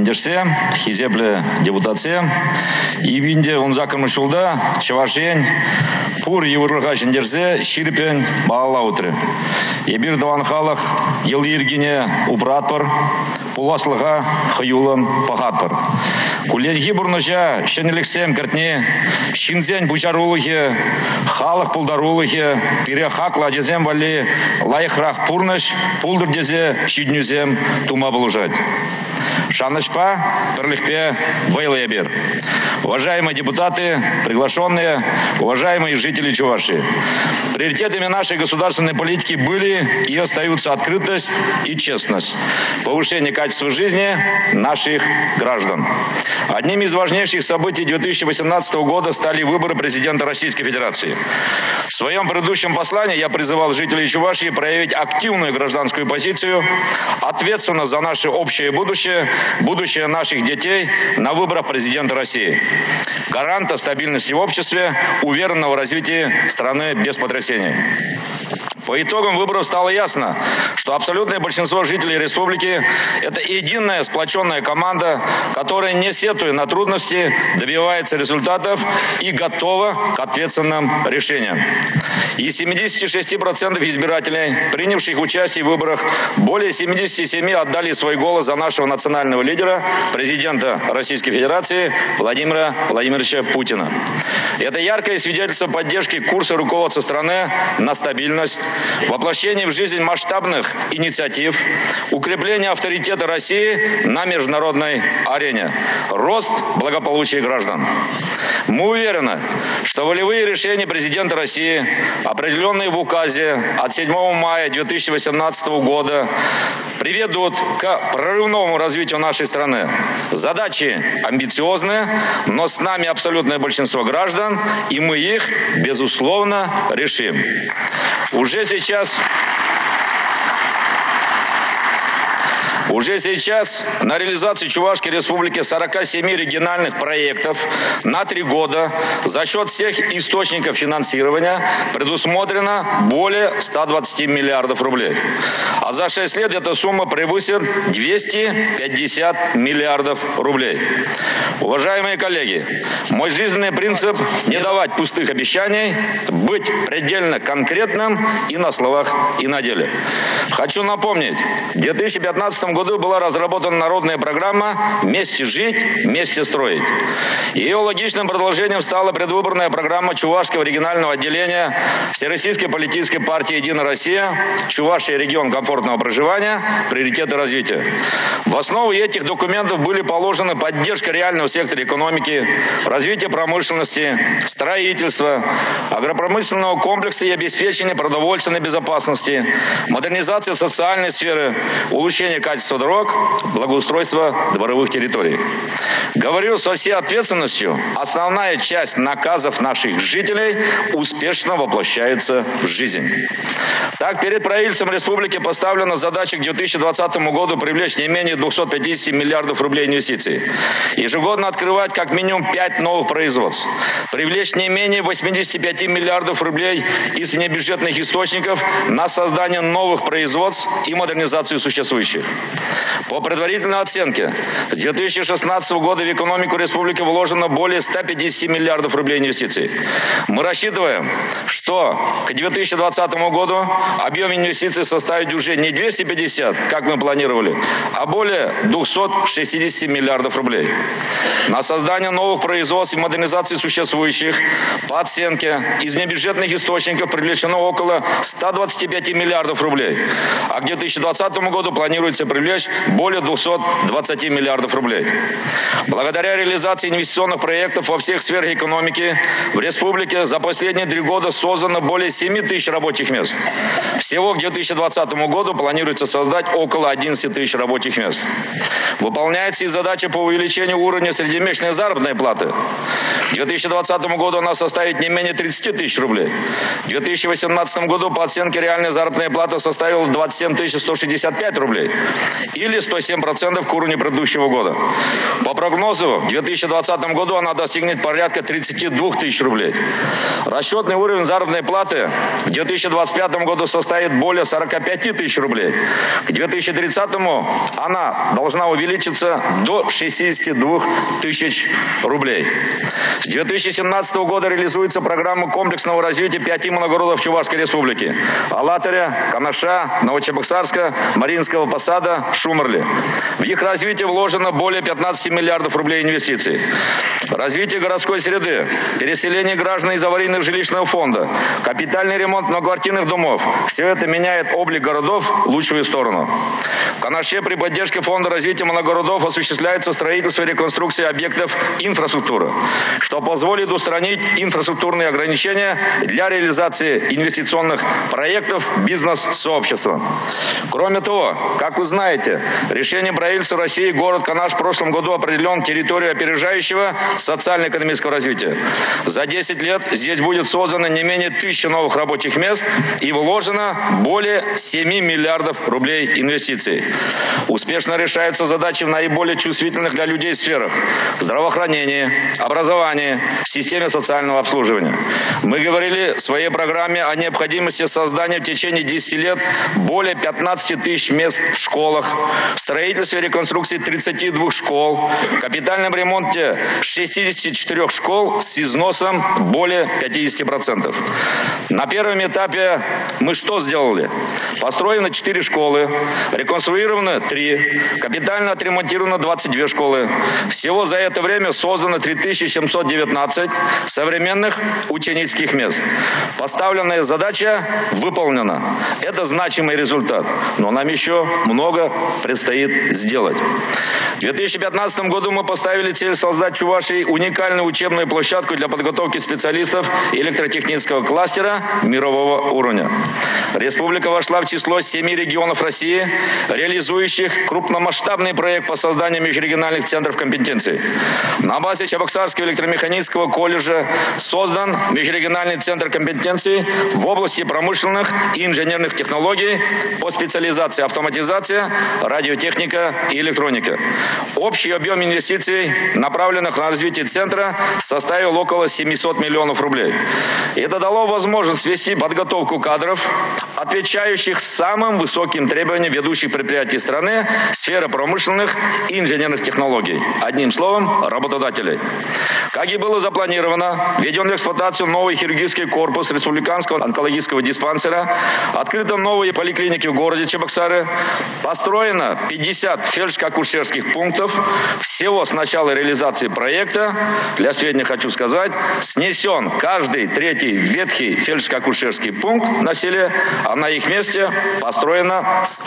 кендерсе, хизепле депутация, и винде он закормышулда, чавашень, пур еврога кендерсе, ширпен, баалаутре. Ебир даванхалах, елдиргине упратпар, пуласлыга хаюлан пахатпар. Кулленги бурнажа, шенелексем картне, шинзень бучарулыхе, халах пулдарулыхе, перехакла джезем вали, лайхрах пурнаш, пулдыр дезе, щиднюзем тума булужать. Шанышпа, перлихпе, вейлебер. Уважаемые депутаты, приглашенные, уважаемые жители Чувашии. Приоритетами нашей государственной политики были и остаются открытость и честность, повышение качества жизни наших граждан. Одним из важнейших событий 2018 года стали выборы президента Российской Федерации. В своем предыдущем послании я призывал жителей Чувашии проявить активную гражданскую позицию, ответственно за наше общее будущее, будущее наших детей на выборах президента России, гаранта стабильности в обществе, уверенного развития страны без потрясений. По итогам выборов стало ясно, что абсолютное большинство жителей республики – это единая сплоченная команда, которая, не сетуя на трудности, добивается результатов и готова к ответственным решениям. Из 76% избирателей, принявших участие в выборах, более 77% отдали свой голос за нашего национального лидера, президента Российской Федерации Владимира Владимировича Путина. Это яркое свидетельство поддержки курса руководства страны на стабильность, воплощение в жизнь масштабных инициатив, укрепление авторитета России на международной арене, рост благополучия граждан. Мы уверены, что волевые решения президента России, определенные в указе от 7 мая 2018 года, приведут к прорывному развитию нашей страны. Задачи амбициозные, но с нами абсолютное большинство граждан, и мы их, безусловно, решим. Уже сейчас на реализацию Чувашской Республики 47 региональных проектов на 3 года за счет всех источников финансирования предусмотрено более 120 миллиардов рублей. А за 6 лет эта сумма превысит 250 миллиардов рублей. Уважаемые коллеги, мой жизненный принцип – не давать пустых обещаний, быть предельно конкретным и на словах, и на деле. Хочу напомнить, в 2015 году была разработана народная программа «Вместе жить, вместе строить». Ее логичным продолжением стала предвыборная программа Чувашского регионального отделения Всероссийской политической партии «Единая Россия», Чувашия регион комфортного проживания, приоритеты развития. В основу этих документов были положены поддержка реального сектора экономики, развитие промышленности, строительства, агропромышленного комплекса и обеспечение продовольственной безопасности, модернизация социальной сферы, улучшение качества дорог, благоустройство дворовых территорий. Говорю со всей ответственностью, основная часть наказов наших жителей успешно воплощается в жизнь. Так, перед правительством республики поставлена задача к 2020 году привлечь не менее 250 миллиардов рублей инвестиций. Ежегодно открывать как минимум 5 новых производств. Привлечь не менее 85 миллиардов рублей из внебюджетных источников на создание новых производств и модернизацию существующих. По предварительной оценке, с 2016 года в экономику республики вложено более 150 миллиардов рублей инвестиций. Мы рассчитываем, что к 2020 году объем инвестиций составит уже не 250, как мы планировали, а более 260 миллиардов рублей. На создание новых производств и модернизацию существующих, по оценке, из небюджетных источников привлечено около 125 миллиардов рублей, а к 2020 году планируется привлечь более 220 миллиардов рублей. Благодаря реализации инвестиционных проектов во всех сферах экономики в республике за последние 3 года создано более 7 тысяч рабочих мест. Всего к 2020 году планируется создать около 11 тысяч рабочих мест. Выполняется и задача по увеличению уровня среднемесячной заработной платы. К 2020 году она составит не менее 30 тысяч рублей. В 2018 году по оценке реальная заработная плата составила 27 165 рублей. или 107% к уровню предыдущего года. По прогнозу, в 2020 году она достигнет порядка 32 тысяч рублей. Расчетный уровень заработной платы в 2025 году составит более 45 тысяч рублей. К 2030 она должна увеличиться до 62 тысяч рублей. С 2017 года реализуется программа комплексного развития 5 моногородов Чувашской Республики: Алатыря, Канаша, Новочебоксарска, Мариинского Посада, Шумерли. В их развитие вложено более 15 миллиардов рублей инвестиций. Развитие городской среды, переселение граждан из аварийных жилищного фонда, капитальный ремонт многоквартирных домов – все это меняет облик городов в лучшую сторону. В Канаше при поддержке Фонда развития моногородов осуществляется строительство и реконструкция объектов инфраструктуры, что позволит устранить инфраструктурные ограничения для реализации инвестиционных проектов бизнес-сообщества. Кроме того, как вы знаете, решением правительства России город Канаш в прошлом году определен территорией опережающего социально-экономического развития. За 10 лет здесь будет создано не менее 1000 новых рабочих мест и вложено более 7 миллиардов рублей инвестиций. Успешно решаются задачи в наиболее чувствительных для людей сферах: здравоохранение, образование, системе социального обслуживания. Мы говорили в своей программе о необходимости создания в течение 10 лет более 15 тысяч мест в школах, в строительстве и реконструкции 32 школ, в капитальном ремонте 64 школ с износом более 50%. На первом этапе мы что сделали? Построено 4 школы, реконструировано 3, капитально отремонтировано 22 школы. Всего за это время создано 3719 современных ученических мест. Поставленная задача выполнена. Это значимый результат, но нам еще много предстоит сделать. В 2015 году мы поставили цель создать в Чувашии уникальную учебную площадку для подготовки специалистов электротехнического кластера мирового уровня. Республика вошла в число 7 регионов России, реализующих крупномасштабный проект по созданию межрегиональных центров компетенций. На базе Чебоксарского электромеханического колледжа создан межрегиональный центр компетенций в области промышленных и инженерных технологий по специализации автоматизация, радиотехника и электроника. Общий объем инвестиций, направленных на развитие центра, составил около 700 миллионов рублей. Это дало возможность вести подготовку кадров, отвечающих самым высоким требованиям ведущих предприятий страны, сферы промышленных и инженерных технологий. Одним словом, работодателей. Как и было запланировано, введен в эксплуатацию новый хирургический корпус республиканского онкологического диспансера, открыты новые поликлиники в городе Чебоксары, построено 50 фельдшерско-акушерских пунктов. Всего с начала реализации проекта, для сведения хочу сказать, снесен каждый 3-й ветхий фельдшерско-акушерский пункт на селе, а на их месте построено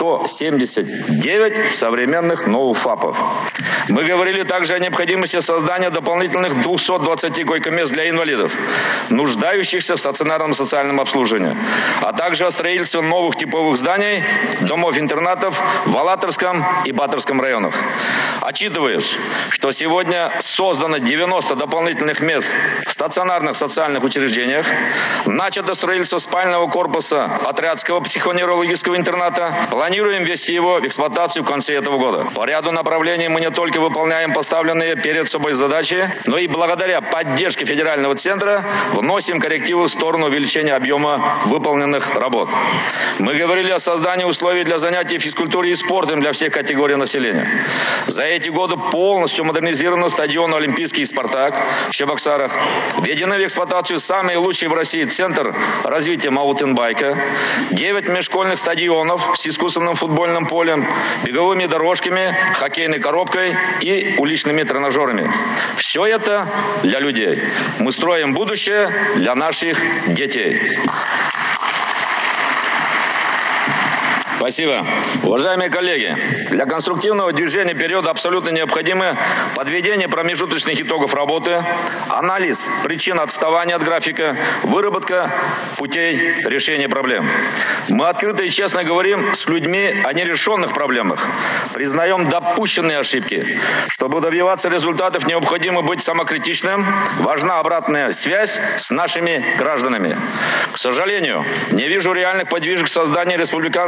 179 современных новых ФАПов. Мы говорили также о необходимости создания дополнительных 220 койко-мест для инвалидов, нуждающихся в стационарном социальном обслуживании, а также о строительстве новых типовых зданий, домов-интернатов в Алатырском и Батырском районах. Отчитываясь, что сегодня создано 90 дополнительных мест в стационарных социальных учреждениях, начато строительство спального корпуса отрядского психоневрологического интерната, планируем ввести его в эксплуатацию в конце этого года. По ряду направлений мы не только выполняем поставленные перед собой задачи, но и благодаря поддержке федерального центра вносим коррективы в сторону увеличения объема выполненных работ. Мы говорили о создании условий для занятий физкультурой и спортом для всех категорий населения. За эти годы полностью модернизирован стадион «Олимпийский» и «Спартак» в Чебоксарах. Введены в эксплуатацию самый лучший в России центр развития маунтинбайка, 9 межшкольных стадионов с искусственным футбольным полем, беговыми дорожками, хоккейной коробкой и уличными тренажерами. Все это для людей. Мы строим будущее для наших детей. Спасибо. Уважаемые коллеги, для конструктивного движения периода абсолютно необходимо подведение промежуточных итогов работы, анализ причин отставания от графика, выработка путей решения проблем. Мы открыто и честно говорим с людьми о нерешенных проблемах, признаем допущенные ошибки. Чтобы добиваться результатов, необходимо быть самокритичным, важна обратная связь с нашими гражданами. К сожалению, не вижу реальных подвижек к созданию республиканского агропромышленного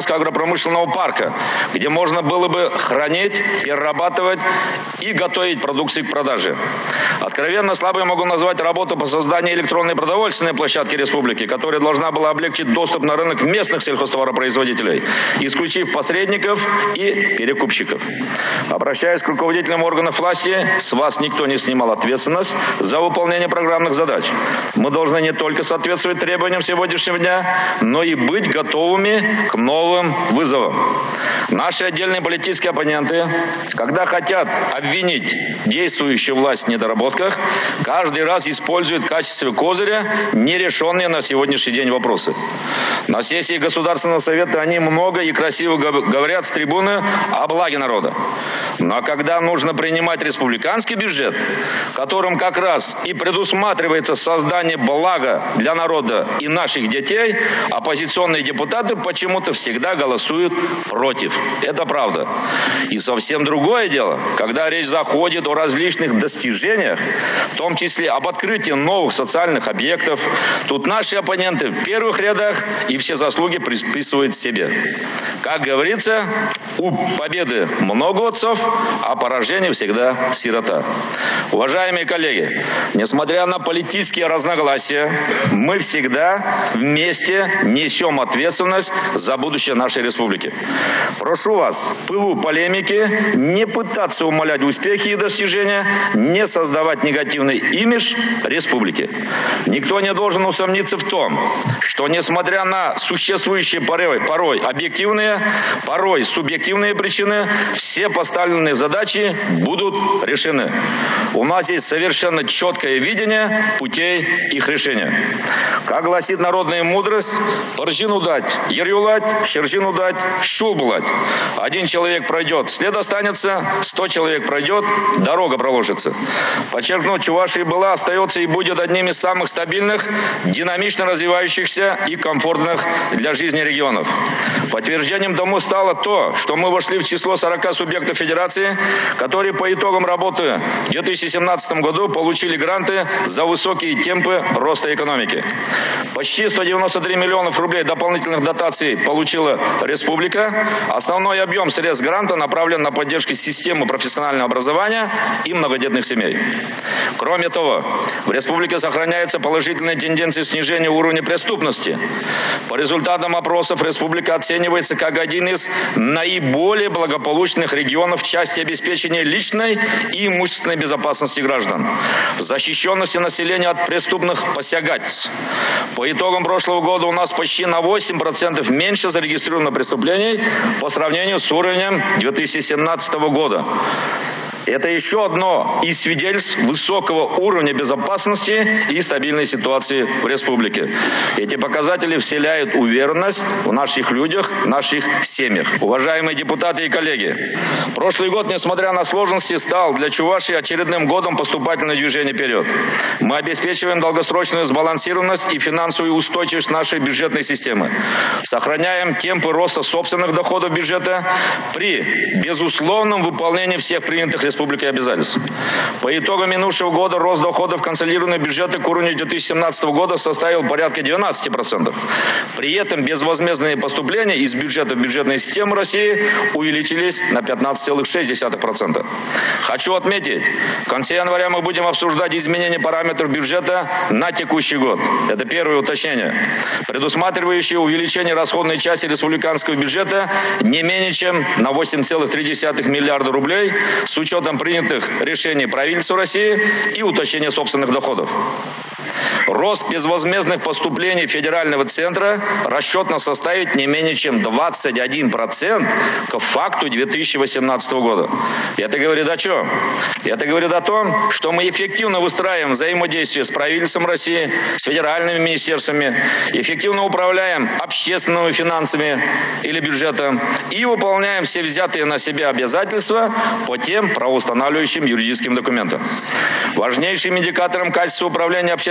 промышленного парка, где можно было бы хранить, перерабатывать и готовить продукции к продаже. Откровенно слабо я могу назвать работу по созданию электронной продовольственной площадки республики, которая должна была облегчить доступ на рынок местных сельхозтоваропроизводителей, исключив посредников и перекупщиков. Обращаясь к руководителям органов власти, с вас никто не снимал ответственность за выполнение программных задач. Мы должны не только соответствовать требованиям сегодняшнего дня, но и быть готовыми к новым вызовам. Наши отдельные политические оппоненты, когда хотят обвинить действующую власть в недоработках, каждый раз используют в качестве козыря нерешенные на сегодняшний день вопросы. На сессии Государственного совета они много и красиво говорят с трибуны о благе народа. Но когда нужно принимать республиканский бюджет, которым как раз и предусматривается создание блага для народа и наших детей, оппозиционные депутаты почему-то всегда голосуют против. Это правда. И совсем другое дело, когда речь заходит о различных достижениях, в том числе об открытии новых социальных объектов, тут наши оппоненты в первых рядах и все заслуги приписывают себе. Как говорится, у победы много отцов, а поражение всегда сирота. Уважаемые коллеги, несмотря на политические разногласия, мы всегда вместе несем ответственность за будущее нашей республики. Прошу вас, в пылу полемики не пытаться умалять успехи и достижения, не создавать негативный имидж республики. Никто не должен усомниться в том, что несмотря на существующие порой объективные, порой субъективные причины, все поставленные задачи будут решены. У нас есть совершенно четкое видение путей их решения. Как гласит народная мудрость, «Ржину дать, ерюлать, щержину дать, щул булать». Один человек пройдет, след останется, 100 человек пройдет, дорога проложится. Подчеркну, Чувашия была, остается и будет одним из самых стабильных, динамично развивающихся и комфортных для жизни регионов. Подтверждением тому стало то, что мы вошли в число 40 субъектов федерации, которые по итогам работы в 2017 году получили гранты за высокие темпы роста экономики. Почти 193 миллионов рублей дополнительных дотаций получила республика. Основной объем средств гранта направлен на поддержку системы профессионального образования и многодетных семей. Кроме того, в республике сохраняется положительная тенденция снижения уровня преступности. По результатам опросов республика оценивается как один из наиболее благополучных регионов в части обеспечения личной и имущественной безопасности граждан, защищенности населения от преступных посягательств. По итогам прошлого года у нас почти на 8% меньше зарегистрировано преступлений по сравнению с уровнем 2017 года. Это еще одно из свидетельств высокого уровня безопасности и стабильной ситуации в республике. Эти показатели вселяют уверенность в наших людях, в наших семьях. Уважаемые депутаты и коллеги, прошлый год, несмотря на сложности, стал для Чувашии очередным годом поступательного движения вперед. Мы обеспечиваем долгосрочную сбалансированность и финансовую устойчивость нашей бюджетной системы. Сохраняем темпы роста собственных доходов бюджета при безусловном выполнении всех принятых республиканских обязательств. По итогам минувшего года рост доходов консолидированного бюджета к уровню 2017 года составил порядка 12%. При этом безвозмездные поступления из бюджета в бюджетную систему России увеличились на 15,6%. Хочу отметить, в конце января мы будем обсуждать изменение параметров бюджета на текущий год. Это первое уточнение, предусматривающее увеличение расходной части республиканского бюджета не менее чем на 8,3 миллиарда рублей с учетом принятых решений правительства России и уточнения собственных доходов. Рост безвозмездных поступлений федерального центра расчетно составит не менее чем 21% к факту 2018 года. Это говорит о чем? Это говорит о том, что мы эффективно выстраиваем взаимодействие с правительством России, с федеральными министерствами, эффективно управляем общественными финансами или бюджетом и выполняем все взятые на себя обязательства по тем правоустанавливающим юридическим документам. Важнейшим индикатором качества управления общественными финансами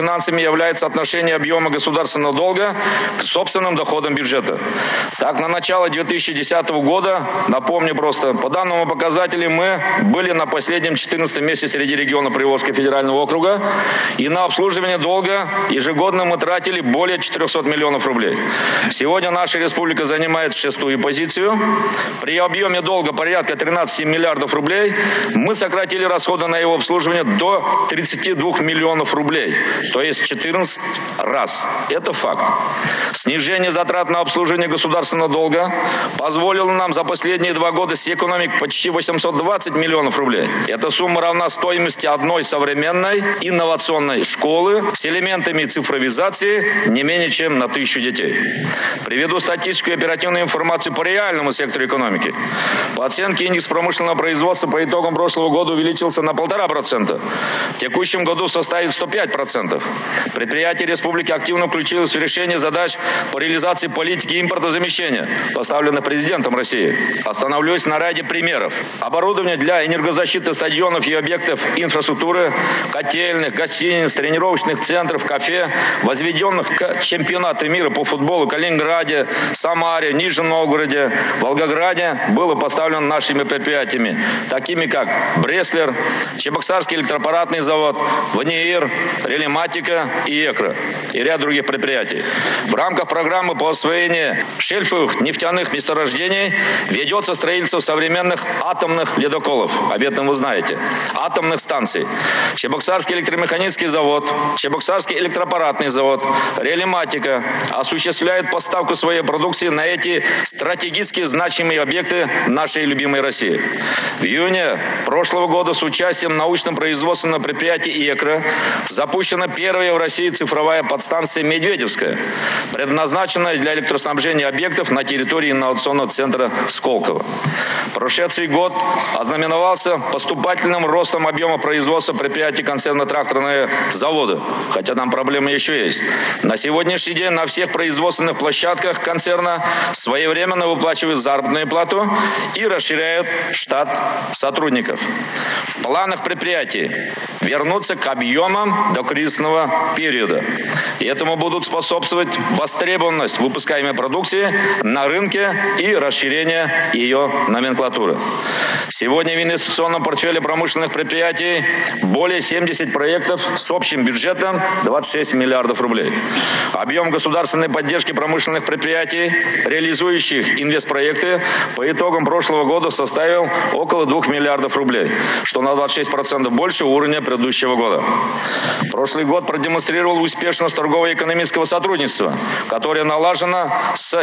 финансами является отношение объема государственного долга к собственным доходам бюджета. Так, на начало 2010 года, напомню просто, по данному показателю мы были на последнем 14 месте среди регионов Приволжского федерального округа, и на обслуживание долга ежегодно мы тратили более 400 миллионов рублей. Сегодня наша республика занимает 6-ю позицию. При объеме долга порядка 13 миллиардов рублей мы сократили расходы на его обслуживание до 32 миллионов рублей, то есть 14 раз. Это факт. Снижение затрат на обслуживание государственного долга позволило нам за последние 2 года сэкономить почти 820 миллионов рублей. Эта сумма равна стоимости одной современной инновационной школы с элементами цифровизации не менее чем на 1000 детей. Приведу статистику и оперативную информацию по реальному сектору экономики. По оценке, индекс промышленного производства по итогам прошлого года увеличился на 1,5%. В текущем году составит 105%. Предприятие республики активно включилось в решение задач по реализации политики импортозамещения, поставленных президентом России. Остановлюсь на ряде примеров. Оборудование для энергозащиты стадионов и объектов инфраструктуры, котельных, гостиниц, тренировочных центров, кафе, возведенных к чемпионату мира по футболу в Калининграде, Самаре, Нижнем Новгороде, Волгограде, было поставлено нашими предприятиями, такими как Бреслер, Чебоксарский электроаппаратный завод, ВНИИР, Релематика и ЭКРО и ряд других предприятий. В рамках программы по освоению шельфовых нефтяных месторождений ведется строительство современных атомных ледоколов. Об этом вы знаете. Атомных станций. Чебоксарский электромеханический завод, Чебоксарский электроаппаратный завод, Релематика осуществляют поставку своей продукции на эти стратегически значимые объекты нашей любимой России. В июне прошлого года с участием научно-производственного предприятия ИЭКРО запущена первая в России цифровая подстанция «Медведевская», предназначенная для электроснабжения объектов на территории инновационного центра Сколково. Прошедший год ознаменовался поступательным ростом объема производства предприятий концерна «Тракторные заводы», хотя там проблемы еще есть. На сегодняшний день на всех производственных площадках концерна своевременно выплачивают заработную плату и расширяют штат сотрудников. В планах предприятий вернуться к объемам до кризисного периода. И этому будут способствовать востребованность выпускаемой продукции на рынке и расширение ее номенклатуры. Сегодня в инвестиционном портфеле промышленных предприятий более 70 проектов с общим бюджетом 26 миллиардов рублей. Объем государственной поддержки промышленных предприятий, реализующих инвестпроекты, по итогам прошлого года составил около 2 миллиардов рублей, что на 26% больше уровня предыдущего года. Прошлый год продемонстрировал успешность торгово-экономического сотрудничества, которое налажено с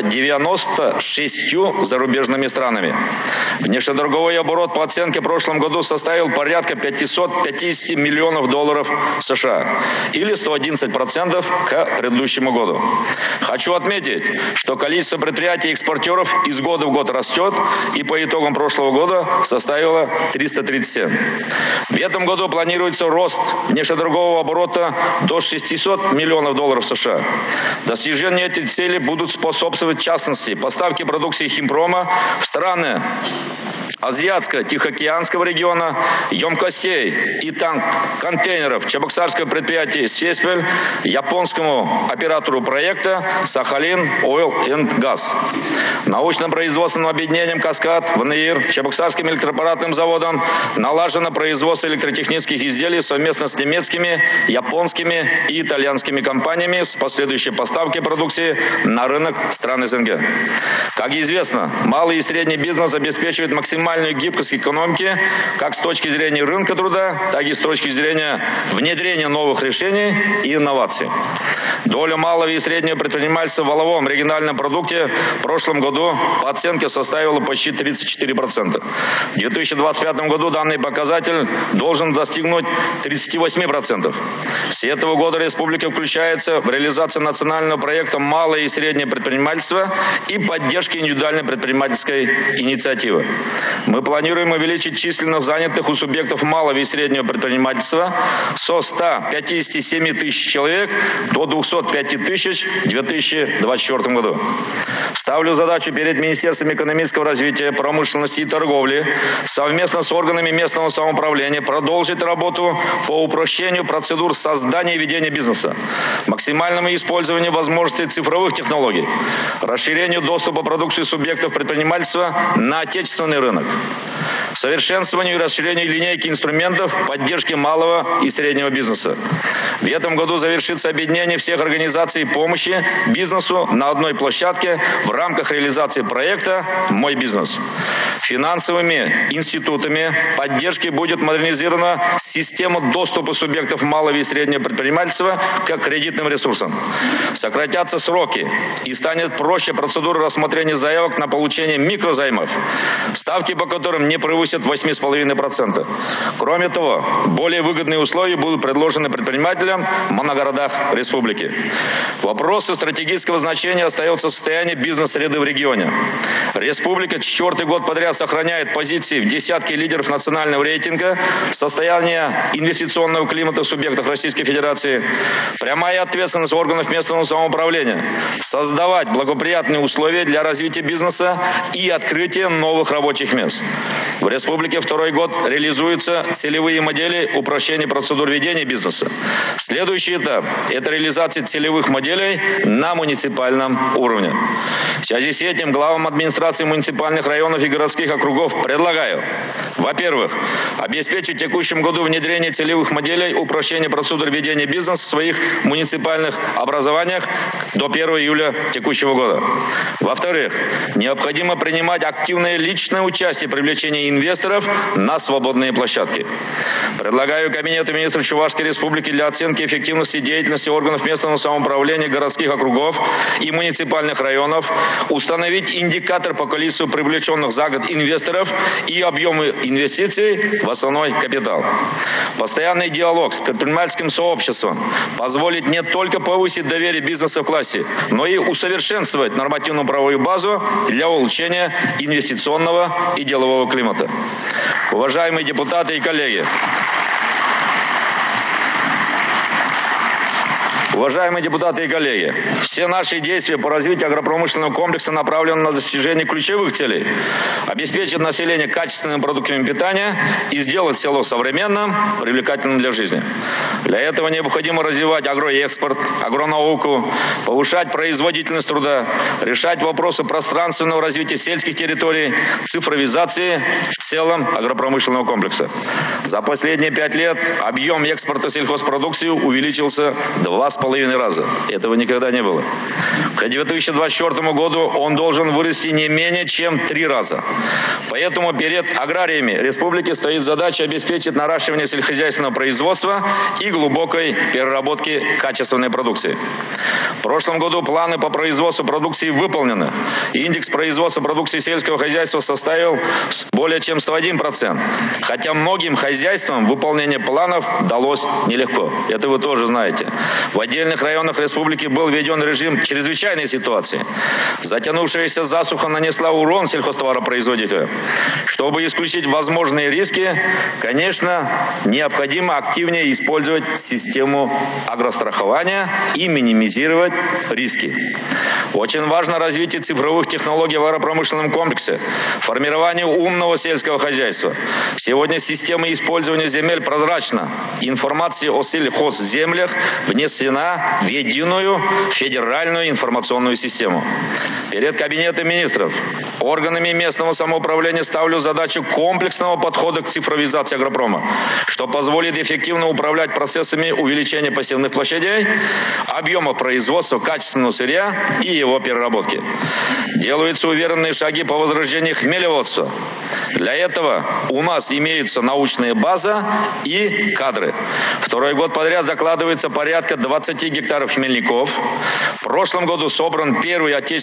96 зарубежными странами. Внешнеторговый оборот по оценке в прошлом году составил порядка 550 миллионов долларов США или 111% к предыдущему году. Хочу отметить, что количество предприятий-экспортеров из года в год растет и по итогам прошлого года составило 337. В этом году планируется рост внешнеторгового оборота до 600 миллионов долларов США. Достижению этой цели будут способствовать, в частности, поставки продукции химпрома в страны Азиатско-Тихоокеанского региона, емкостей и контейнеров чебоксарского предприятия «Сеспель» японскому оператору проекта «Сахалин Ойл энд Газ». Научно-производственным объединением «Каскад», ВНИИР, Чебоксарским электроаппаратным заводом налажено производство электротехнических изделий совместно с немецкими, японскими и итальянскими компаниями с последующей поставкой продукции на рынок стран СНГ. Как известно, малый и средний бизнес обеспечивает максимальную гибкость экономики как с точки зрения рынка труда, так и с точки зрения внедрения новых решений и инноваций. Доля малого и среднего предпринимательства в валовом региональном продукте в прошлом году по оценке составила почти 34%. В 2025 году данный показатель должен достигнуть 38%. С этого года республика включается в реализацию национального проекта «Малое и среднее предпринимательство» и поддержки индивидуальной предпринимательской инициативы. Мы мы планируем увеличить численность занятых у субъектов малого и среднего предпринимательства со 157 тысяч человек до 205 тысяч в 2024 году. Ставлю задачу перед Министерством экономического развития, промышленности и торговли совместно с органами местного самоуправления продолжить работу по упрощению процедур создания и ведения бизнеса, максимальному использованию возможностей цифровых технологий, расширению доступа продукции субъектов предпринимательства на отечественный рынок, совершенствованию и расширению линейки инструментов поддержки малого и среднего бизнеса. В этом году завершится объединение всех организаций помощи бизнесу на одной площадке в рамках реализации проекта «Мой бизнес». Финансовыми институтами поддержки будет модернизирована система доступа субъектов малого и среднего предпринимательства к кредитным ресурсам. Сократятся сроки и станет проще процедура рассмотрения заявок на получение микрозаймов, ставки по которым не превысят 8,5%. Кроме того, более выгодные условия будут предложены предпринимателям в моногородах республики. Вопросы стратегического значения остаются в состоянии бизнес-среды в регионе. Республика 4-й год подряд сохраняет позиции в десятке лидеров национального рейтинга состояния инвестиционного климата в субъектах Российской Федерации. Прямая ответственность органов местного самоуправления – создавать благоприятные условия для развития бизнеса и открытия новых рабочих мест. В республике 2-й год реализуются целевые модели упрощения процедур ведения бизнеса. Следующий этап – это реализация целевых моделей на муниципальном уровне. В связи с этим главам администрации муниципальных районов и городских округов предлагаю, во-первых, обеспечить в текущем году внедрение целевых моделей упрощения процедур ведения бизнеса в своих муниципальных образованиях до 1 июля текущего года. Во-вторых, необходимо принимать активное личное участие в привлечении инвесторов на свободные площадки. Предлагаю Кабинету министров Чувашской Республики для оценки эффективности деятельности органов местного самоуправления городских округов и муниципальных районов установить индикатор по количеству привлеченных за год инвесторов и объемы инвестиций в основной капитал. Постоянный диалог с предпринимательским сообществом позволит не только повысить доверие бизнеса в классе, но и усовершенствовать нормативно-правовую базу для улучшения инвестиционного и делового климата. Уважаемые депутаты и коллеги, все наши действия по развитию агропромышленного комплекса направлены на достижение ключевых целей: обеспечить население качественными продуктами питания и сделать село современным, привлекательным для жизни. Для этого необходимо развивать агроэкспорт, агронауку, повышать производительность труда, решать вопросы пространственного развития сельских территорий, цифровизации в целом агропромышленного комплекса. За последние 5 лет объем экспорта сельхозпродукции увеличился 2,5 раза. Этого никогда не было. К 2024 году он должен вырасти не менее чем 3 раза. Поэтому перед аграриями республики стоит задача обеспечить наращивание сельскохозяйственного производства и глубокой переработки качественной продукции. В прошлом году планы по производству продукции выполнены. Индекс производства продукции сельского хозяйства составил более чем 101%. Хотя многим хозяйствам выполнение планов далось нелегко. Это вы тоже знаете. В отдельных районах республики был введен режим чрезвычайной ситуации. Затянувшаяся засуха нанесла урон сельхозтоваропроизводителю. Чтобы исключить возможные риски, конечно, необходимо активнее использовать систему агрострахования и минимизировать риски. Очень важно развитие цифровых технологий в агропромышленном комплексе, формирование умного сельского хозяйства. Сегодня система использования земель прозрачна. Информация о сельхозземлях внесена в единую федеральную информационную систему. Перед Кабинетом министров, органами местного самоуправления ставлю задачу комплексного подхода к цифровизации агропрома, что позволит эффективно управлять процессами увеличения посевных площадей, объема производства качественного сырья и его переработки. Делаются уверенные шаги по возрождению хмелеводства. Для этого у нас имеются научная база и кадры. 2-й год подряд закладывается порядка 20 гектаров хмельников. В прошлом году собран первый отечественный хмельник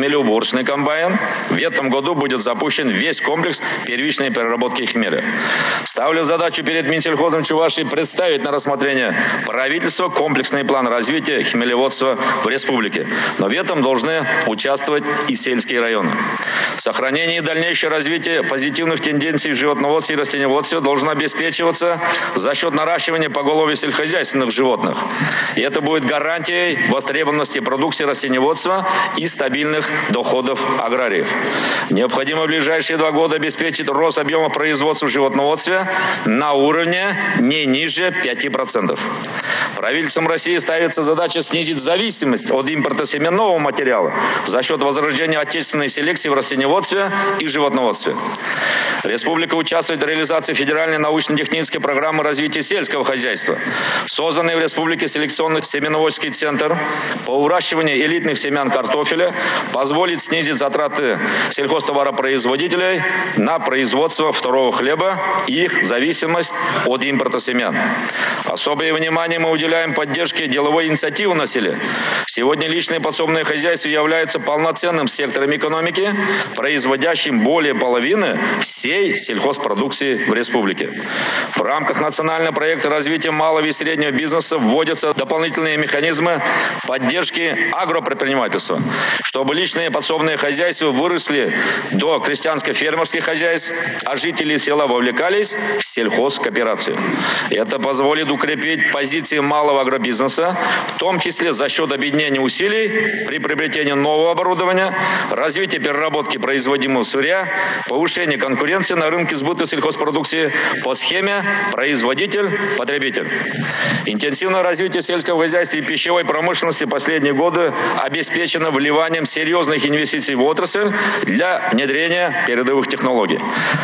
хмелеуборочный комбайн. В этом году будет запущен весь комплекс первичной переработки хмеля. Ставлю задачу перед Минсельхозом Чувашии представить на рассмотрение правительства комплексный план развития хмелеводства в республике. Но в этом должны участвовать и сельские районы. Сохранение и дальнейшее развитие позитивных тенденций в животноводстве и растениеводстве должно обеспечиваться за счет наращивания поголовья сельскохозяйственных животных. И это будет гарантией востребованности продукции растениеводства и стабильных доходов аграриев. Необходимо в ближайшие 2 года обеспечить рост объема производства в животноводстве на уровне не ниже 5%. Правительством России ставится задача снизить зависимость от импорта семенного материала за счет возрождения отечественной селекции в растениеводстве и животноводстве. Республика участвует в реализации федеральной научно-технической программы развития сельского хозяйства. Созданный в республике селекционный семеноводческий центр по выращиванию элитных семян картофеля позволит снизить затраты сельхозтоваропроизводителей на производство второго хлеба и их зависимость от импорта семян. Особое внимание мы уделяем поддержке деловой инициативы на селе. Сегодня личные подсобные хозяйства являются полноценным сектором экономики, производящим более половины всей сельхозпродукции в республике. В рамках национального проекта развития малого и среднего бизнеса вводятся дополнительные механизмы поддержки агропредпринимательства, чтобы личные подсобные хозяйства выросли до крестьянско-фермерских хозяйств, а жители села вовлекались в сельхозкооперацию. Это позволит укрепить позиции малого агробизнеса, в том числе за счет объединения усилий при приобретении нового оборудования, развития переработки производимого сырья, повышения конкуренции на рынке сбыта сельхозпродукции по схеме производитель-потребитель. Интенсивное развитие сельского хозяйства и пищевой промышленности последние годы обеспечено вливанием серьезных инвестиций в отрасль для внедрения передовых технологий.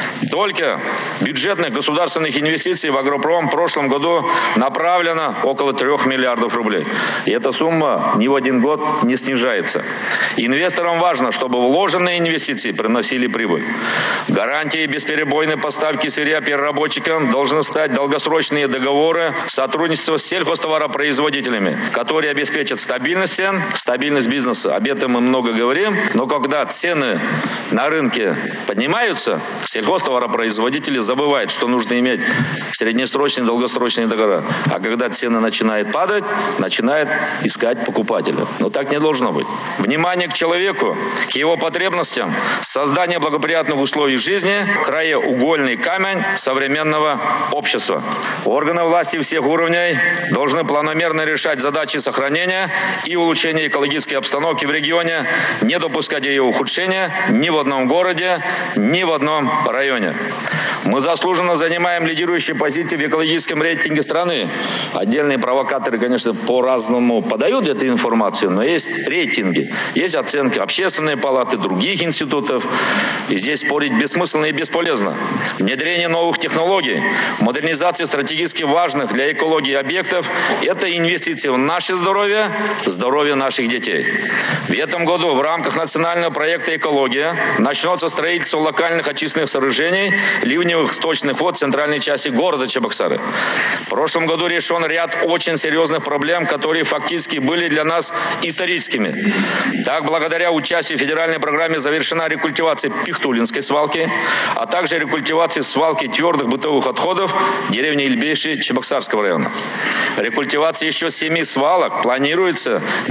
Только бюджетных государственных инвестиций в агропром в прошлом году направлено около 3 миллиардов рублей. И эта сумма ни в один год не снижается. Инвесторам важно, чтобы вложенные инвестиции приносили прибыль. Гарантией бесперебойной поставки сырья переработчикам должны стать долгосрочные договоры сотрудничества с сельхозтоваропроизводителями, которые обеспечат стабильность цен, стабильность бизнеса. Об этом мы много говорим, но когда цены на рынке поднимаются, сельхозтоваропроизводители забывают, что нужно иметь среднесрочные и долгосрочные договора. А когда цены начинают падать, начинают искать покупателя. Но так не должно быть. Внимание к человеку, к его потребностям, создание благоприятных условий жизни – краеугольный камень современного общества. Органы власти всех уровней должны планомерно решать задачи сохранения и улучшения экологической обстановки в регионе, не допускать ее ухудшения ни в одном городе, ни в одном районе. Мы заслуженно занимаем лидирующие позиции в экологическом рейтинге страны. Отдельные провокаторы, конечно, по-разному подают эту информацию, но есть рейтинги, есть оценки Общественной палаты, других институтов. И здесь спорить бессмысленно и бесполезно. Внедрение новых технологий, модернизация стратегически важных для экологии объектов – это инвестиции в наше здоровье, здоровье наших детей. В этом году в рамках национального проекта «Экология» начнется строительство локальных очистных сооружений ливневых сточных вод в центральной части города Чебоксары. В прошлом году решен ряд очень серьезных проблем, которые фактически были для нас историческими. Так, благодаря участию в федеральной программе завершена рекультивация Пихтулинской свалки, а также рекультивация свалки твердых бытовых отходов деревни Ильбейши Чебоксарского района. Рекультивация еще 7 свалок планируется в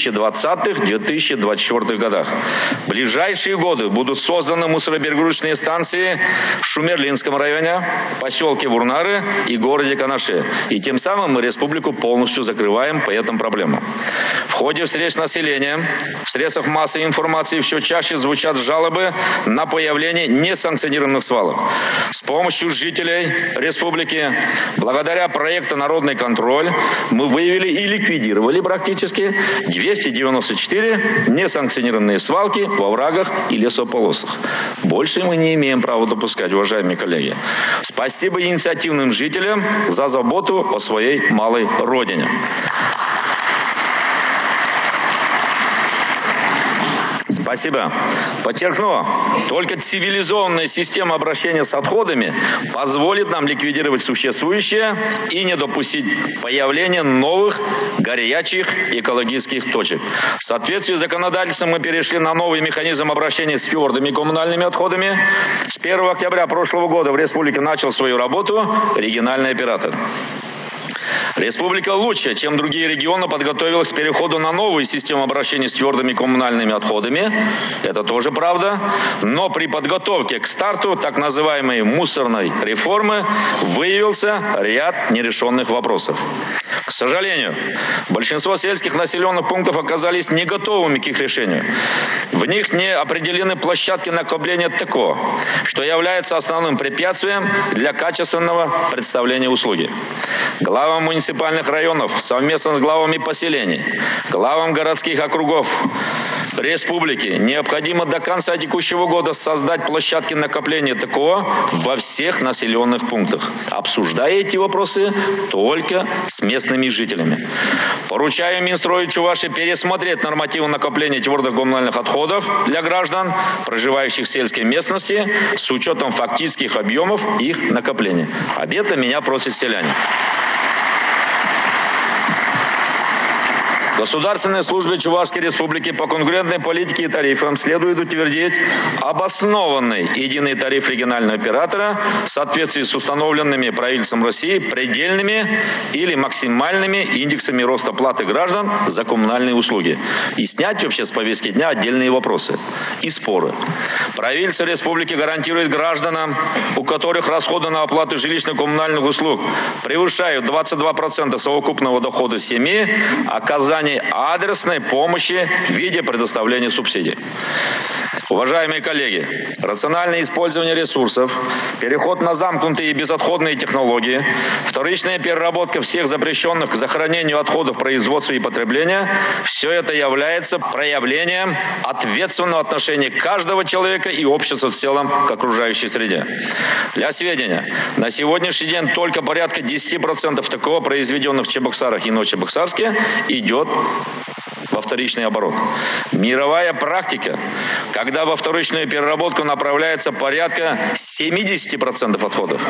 2020-2024 годах. В ближайшие годы будут созданы мусоропергрузочные станции в Шумерлинском районе, поселке Вурнары и городе Канаше. И тем самым мы республику полностью закрываем по этим проблемам. В ходе встреч с населением в средствах массовой информации все чаще звучат жалобы на появление несанкционированных свалок. С помощью жителей республики, благодаря проекту «Народный контроль», мы выявили и ликвидировали практически 294 несанкционированные свалки во оврагах и лесополосах. Больше мы не имеем права допускать, уважаемые коллеги. Спасибо инициативным жителям за заботу о своей малой родине. Спасибо. Подчеркну, только цивилизованная система обращения с отходами позволит нам ликвидировать существующее и не допустить появления новых горячих экологических точек. В соответствии с законодательством мы перешли на новый механизм обращения с твердыми коммунальными отходами. С 1 октября прошлого года в республике начал свою работу региональный оператор. Республика лучше, чем другие регионы, подготовилась к переходу на новую систему обращения с твердыми коммунальными отходами. Это тоже правда. Но при подготовке к старту так называемой мусорной реформы выявился ряд нерешенных вопросов. К сожалению, большинство сельских населенных пунктов оказались не готовыми к их решению. В них не определены площадки накопления ТКО, что является основным препятствием для качественного представления услуги. Главам муниципальных районов совместно с главами поселений, главам городских округов республики необходимо до конца текущего года создать площадки накопления ТКО во всех населенных пунктах, обсуждая эти вопросы только с местными жителями. Поручаю Минстрою Чувашии пересмотреть нормативы накопления твердых коммунальных отходов для граждан, проживающих в сельской местности, с учетом фактических объемов их накопления. Об этом меня просят селяне. Государственной службе Чувашской Республики по конкурентной политике и тарифам следует утвердить обоснованный единый тариф регионального оператора в соответствии с установленными правительством России предельными или максимальными индексами роста платы граждан за коммунальные услуги. И снять вообще с повестки дня отдельные вопросы и споры. Правительство республики гарантирует гражданам, у которых расходы на оплату жилищно-коммунальных услуг превышают 22% совокупного дохода семьи, оказание адресной помощи в виде предоставления субсидий. Уважаемые коллеги, рациональное использование ресурсов, переход на замкнутые и безотходные технологии, вторичная переработка всех запрещенных к захоронению отходов производства и потребления – все это является проявлением ответственного отношения каждого человека и общества в целом к окружающей среде. Для сведения, на сегодняшний день только порядка 10% ТКО, произведенных в Чебоксарах и Новочебоксарске, идет во вторичный оборот. Мировая практика, когда во вторичную переработку направляется порядка 70% отходов.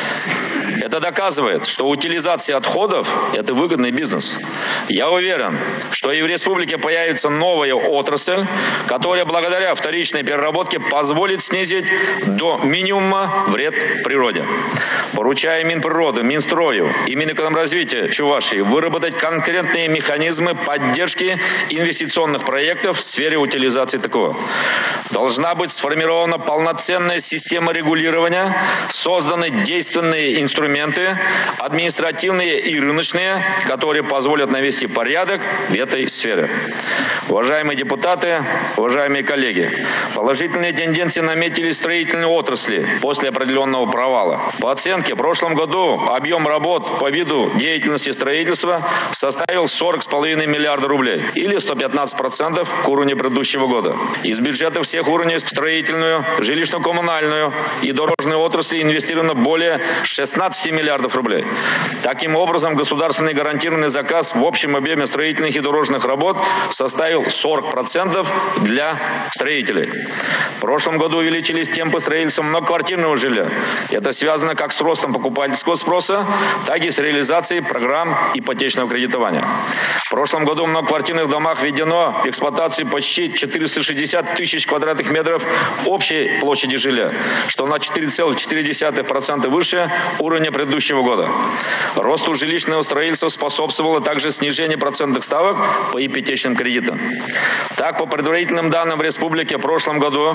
Это доказывает, что утилизация отходов – это выгодный бизнес. Я уверен, что и в республике появится новая отрасль, которая благодаря вторичной переработке позволит снизить до минимума вред природе. Поручаю Минприроды, Минстрою и Минэкономразвития Чувашии выработать конкретные механизмы поддержки инвестиционных проектов в сфере утилизации ТКО. Должна быть сформирована полноценная система регулирования, созданы действенные инструменты, административные и рыночные, которые позволят навести порядок в этой сфере. Уважаемые депутаты, уважаемые коллеги, положительные тенденции наметились в строительной отрасли после определенного провала. По оценке, в прошлом году объем работ по виду деятельности строительства составил 40,5 миллиарда рублей, или 115% к уровню предыдущего года. Из бюджета всех уровней в строительную, жилищно-коммунальную и дорожную отрасли инвестировано более 16 миллиардов рублей. Таким образом, государственный гарантированный заказ в общем объеме строительных и дорожных работ составил 40% для строителей. В прошлом году увеличились темпы строительства многоквартирного жилья. Это связано как с ростом покупательского спроса, так и с реализацией программ ипотечного кредитования. В прошлом году в многоквартирных домах введено в эксплуатацию почти 460 тысяч квадратных метров общей площади жилья, что на 4,4% выше уровня предыдущего года. Росту жилищного строительства способствовало также снижение процентных ставок по ипотечным кредитам. Так, по предварительным данным в республике в прошлом году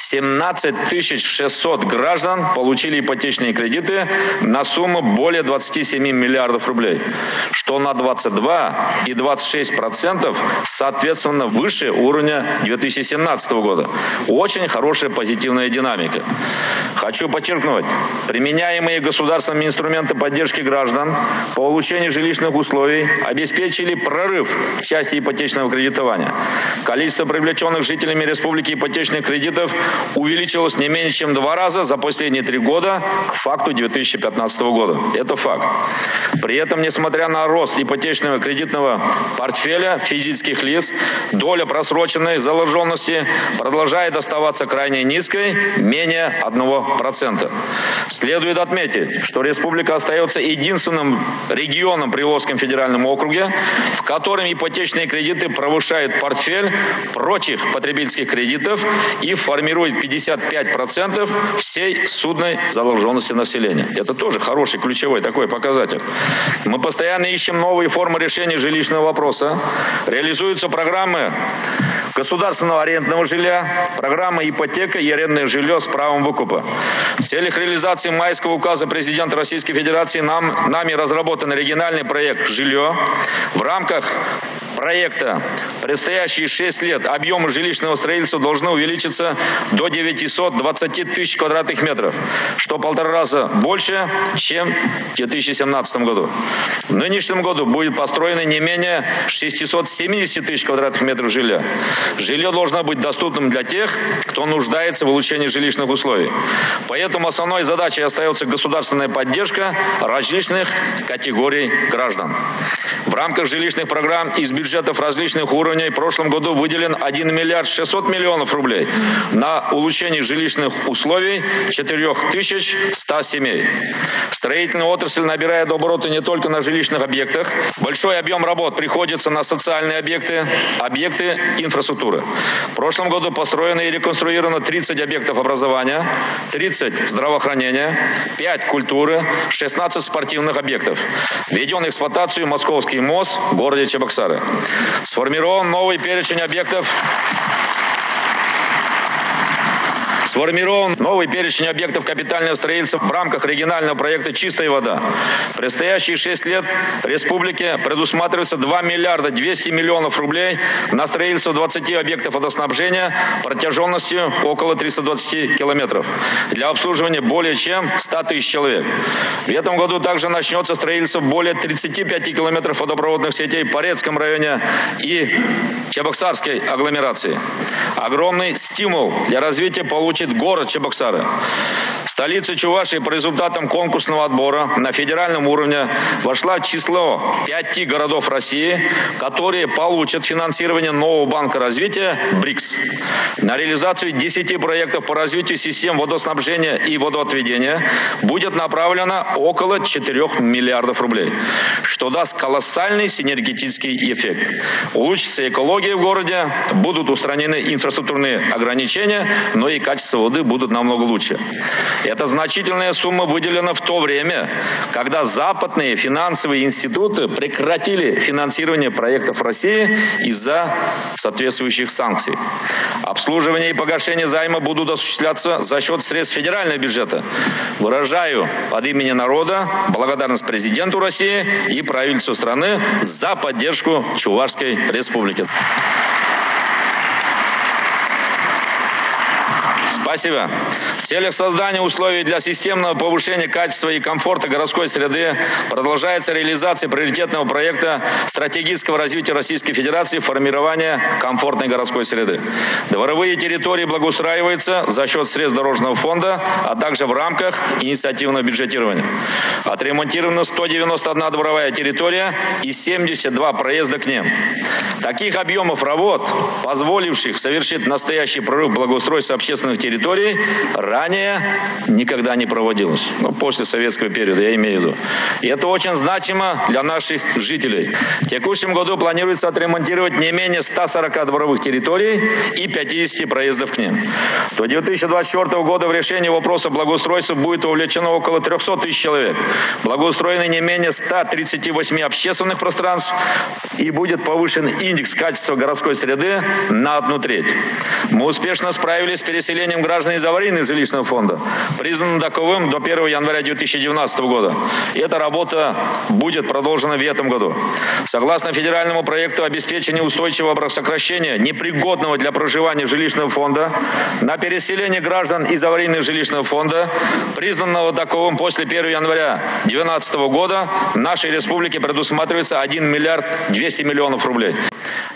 17 600 граждан получили ипотечные кредиты на сумму более 27 миллиардов рублей, что на 22 и 26% соответственно выше уровня 2017 года. Очень хорошая позитивная динамика. Хочу подчеркнуть, применяемые государственными инструменты поддержки граждан по улучшению жилищных условий обеспечили прорыв в части ипотечного кредитования. количество привлеченных жителями республики ипотечных кредитов увеличилось не менее чем 2 раза за последние 3 года к факту 2015 года. Это факт. При этом, несмотря на рост ипотечного кредитного портфеля физических лиц, доля просроченной заложенности продолжает оставаться крайне низкой, менее 1%. Следует отметить, что республика остается единственным регионом при Приволжском федеральном округе, в котором ипотечные кредиты превышают портфель прочих потребительских кредитов и формируют 55% всей судной заложенности населения. Это тоже хороший ключевой такой показатель. Мы постоянно ищем новые формы решения жилищного вопроса. Реализуются программы государственного арендного жилья, программа ипотека и арендное жилье с правом выкупа. В целях реализации майского указа президента Российской Федерации нами разработан региональный проект «Жилье». В рамках проекта предстоящие 6 лет объемы жилищного строительства должны увеличиться до 920 тысяч квадратных метров, что в 1,5 раза больше, чем в 2017 году. В нынешнем году будет построено не менее 670 тысяч квадратных метров жилья. Жилье должно быть доступным для тех, кто нуждается в улучшении жилищных условий. Поэтому основной задачей остается государственная поддержка различных категорий граждан. В рамках жилищных программ из бюджетов различных уровней в прошлом году выделен 1 миллиард 600 миллионов рублей на улучшение жилищных условий 4100 семей. Строительная отрасль набирает обороты не только на жилищных объектах. Большой объем работ приходится на социальные объекты, объекты инфраструктуры. В прошлом году построено и реконструировано 30 объектов образования, 30 здравоохранения, 5 культуры, 16 спортивных объектов. Введен в эксплуатацию Московский мост в городе Чебоксары. Сформирован новый перечень объектов капитального строительства в рамках регионального проекта «Чистая вода». В предстоящие 6 лет республике предусматривается 2 миллиарда 200 миллионов рублей на строительство 20 объектов водоснабжения протяженностью около 320 километров для обслуживания более чем 100 тысяч человек. В этом году также начнется строительство более 35 километров водопроводных сетей в Порецком районе и Чебоксарской агломерации. Огромный стимул для развития получит город Чебоксары. Столица Чувашии по результатам конкурсного отбора на федеральном уровне вошла в число 5 городов России, которые получат финансирование нового банка развития БРИКС. На реализацию 10 проектов по развитию систем водоснабжения и водоотведения будет направлено около 4 миллиардов рублей, что даст колоссальный синергетический эффект. Улучшится экология в городе, будут устранены инфраструктурные ограничения, но и качество воды будут намного лучше. Эта значительная сумма выделена в то время, когда западные финансовые институты прекратили финансирование проектов в России из-за соответствующих санкций. Обслуживание и погашение займа будут осуществляться за счет средств федерального бюджета. Выражаю от имени народа благодарность президенту России и правительству страны за поддержку Чувашской республики. Спасибо. В целях создания условий для системного повышения качества и комфорта городской среды продолжается реализация приоритетного проекта стратегического развития Российской Федерации формирования комфортной городской среды. Дворовые территории благоустраиваются за счет средств дорожного фонда, а также в рамках инициативного бюджетирования. Отремонтирована 191 дворовая территория и 72 проезда к ним. Таких объемов работ, позволивших совершить настоящий прорыв благоустройства общественных территорий, ранее никогда не проводилось. После советского периода, я имею в виду. И это очень значимо для наших жителей. В текущем году планируется отремонтировать не менее 140 дворовых территорий и 50 проездов к ним. До 2024 года в решение вопроса благоустройства будет вовлечено около 300 тысяч человек. Благоустроено не менее 138 общественных пространств и будет повышен индекс качества городской среды на 1/3. Мы успешно справились с переселением граждан из аварийного жилищного фонда, признанным таковым до 1 января 2019 года. И эта работа будет продолжена в этом году. Согласно федеральному проекту обеспечения устойчивого сокращения непригодного для проживания жилищного фонда, на переселение граждан из аварийного жилищного фонда, признанного таковым после 1 января 2019 года, в нашей республике предусматривается 1 миллиард 200 миллионов рублей.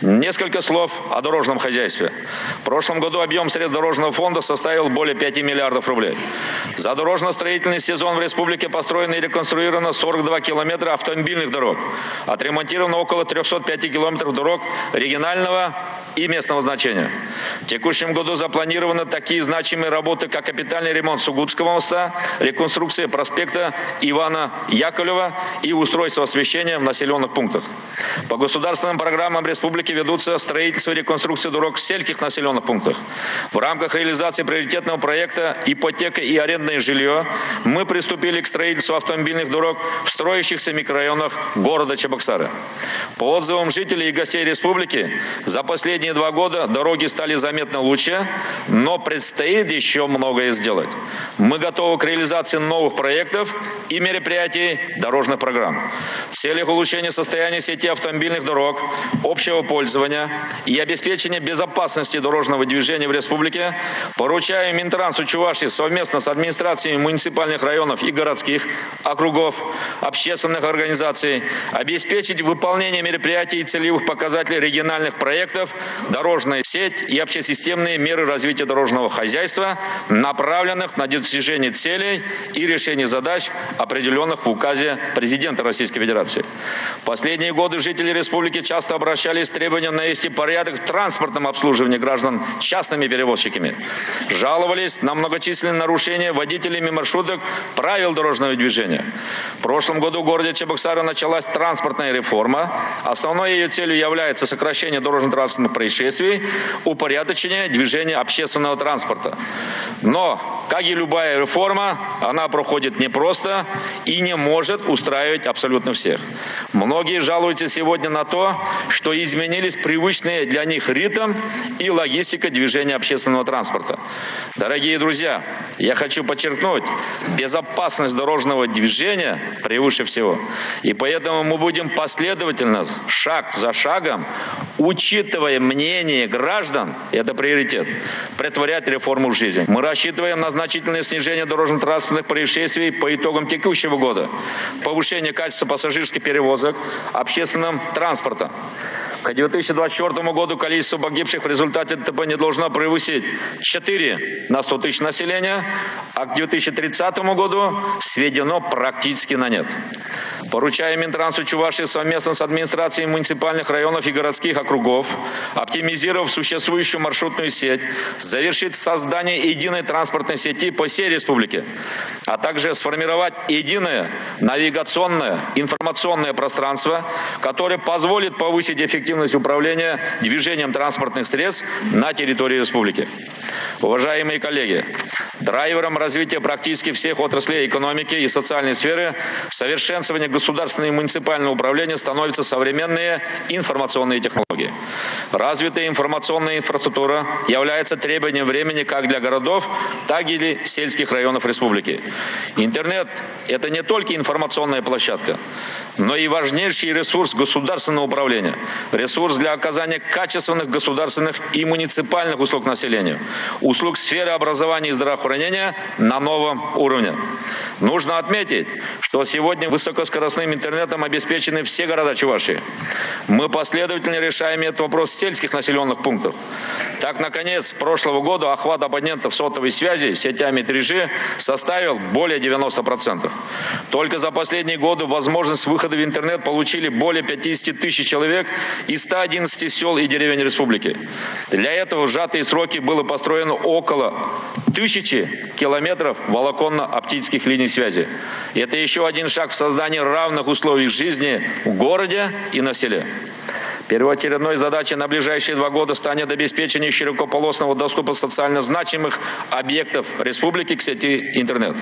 Несколько слов о дорожном хозяйстве. В прошлом году объем средств дорожного фонда составил более 5 миллиардов рублей. За дорожно-строительный сезон в республике построено и реконструировано 42 километра автомобильных дорог. Отремонтировано около 305 километров дорог регионального и местного значения. В текущем году запланированы такие значимые работы, как капитальный ремонт Сугутского моста, реконструкция проспекта Ивана Яковлева и устройство освещения в населенных пунктах. По государственным программам республики ведутся строительство и реконструкция дорог в сельских населенных пунктах. В рамках реализации приоритетного проекта «Ипотека и арендное жилье» мы приступили к строительству автомобильных дорог в строящихся микрорайонах города Чебоксары. По отзывам жителей и гостей республики, за последние 2 года дороги стали заметно лучше, но предстоит еще многое сделать. Мы готовы к реализации новых проектов и мероприятий дорожных программ. В целях улучшения состояния сети автомобильных дорог общего пользования и обеспечения безопасности дорожного движения в республике поручаю Минтрансу Чувашии совместно с администрациями муниципальных районов и городских округов, общественных организаций обеспечить выполнение мероприятий и целевых показателей региональных проектов, дорожная сеть и общесистемные меры развития дорожного хозяйства, направленных на достижение целей и решение задач, определенных в указе президента Российской Федерации. В последние годы жители республики часто обращались с требованием навести порядок в транспортном обслуживании граждан частными перевозчиками. Жаловались на многочисленные нарушения водителями маршруток правил дорожного движения. В прошлом году в городе Чебоксары началась транспортная реформа. Основной ее целью является сокращение дорожно-транспортных происшествий, упорядочение движения общественного транспорта. Но, как и любая реформа, она проходит непросто и не может устраивать абсолютно всех. Многие жалуются сегодня на то, что изменились привычные для них ритм и логистика движения общественного транспорта. Дорогие друзья, я хочу подчеркнуть, безопасность дорожного движения превыше всего. И поэтому мы будем последовательно, шаг за шагом, учитывая мнение граждан, это приоритет, претворять реформу в жизнь. Мы рассчитываем на значительное снижение дорожно-транспортных происшествий по итогам текущего года, повышение качества пассажирских перевозок общественным транспортом. К 2024 году количество погибших в результате ДТП не должно превысить 4 на 100 тысяч населения, а к 2030 году сведено практически на нет. Поручаем Минтрансу Чувашии совместно с администрацией муниципальных районов и городских округов, оптимизировав существующую маршрутную сеть, завершить создание единой транспортной сети по всей республике, а также сформировать единое навигационное, информационное пространство, которое позволит повысить эффективность управления движением транспортных средств на территории республики. Уважаемые коллеги, драйвером развития практически всех отраслей экономики и социальной сферы совершенствования государственного и муниципального управления становятся современные информационные технологии. Развитая информационная инфраструктура является требованием времени как для городов, так и для сельских районов республики. Интернет – это не только информационная площадка, но и важнейший ресурс государственного управления, ресурс для оказания качественных государственных и муниципальных услуг населению, услуг в сфере образования и здравоохранения на новом уровне. Нужно отметить, что сегодня высокоскоростным интернетом обеспечены все города Чувашии. Мы последовательно решаем этот вопрос в сельских населенных пунктах. Так, наконец, с прошлого года охват абонентов сотовой связи сетями 3G составил более 90%. Только за последние годы возможность выхода в интернет получили более 50 тысяч человек из 111 сел и деревень республики. Для этого в сжатые сроки было построено около 1000 километров волоконно-оптических линий связи. Это еще один шаг в создании равных условий жизни в городе и на селе. Первоочередной задачей на ближайшие 2 года станет обеспечение широкополосного доступа социально значимых объектов республики к сети интернет.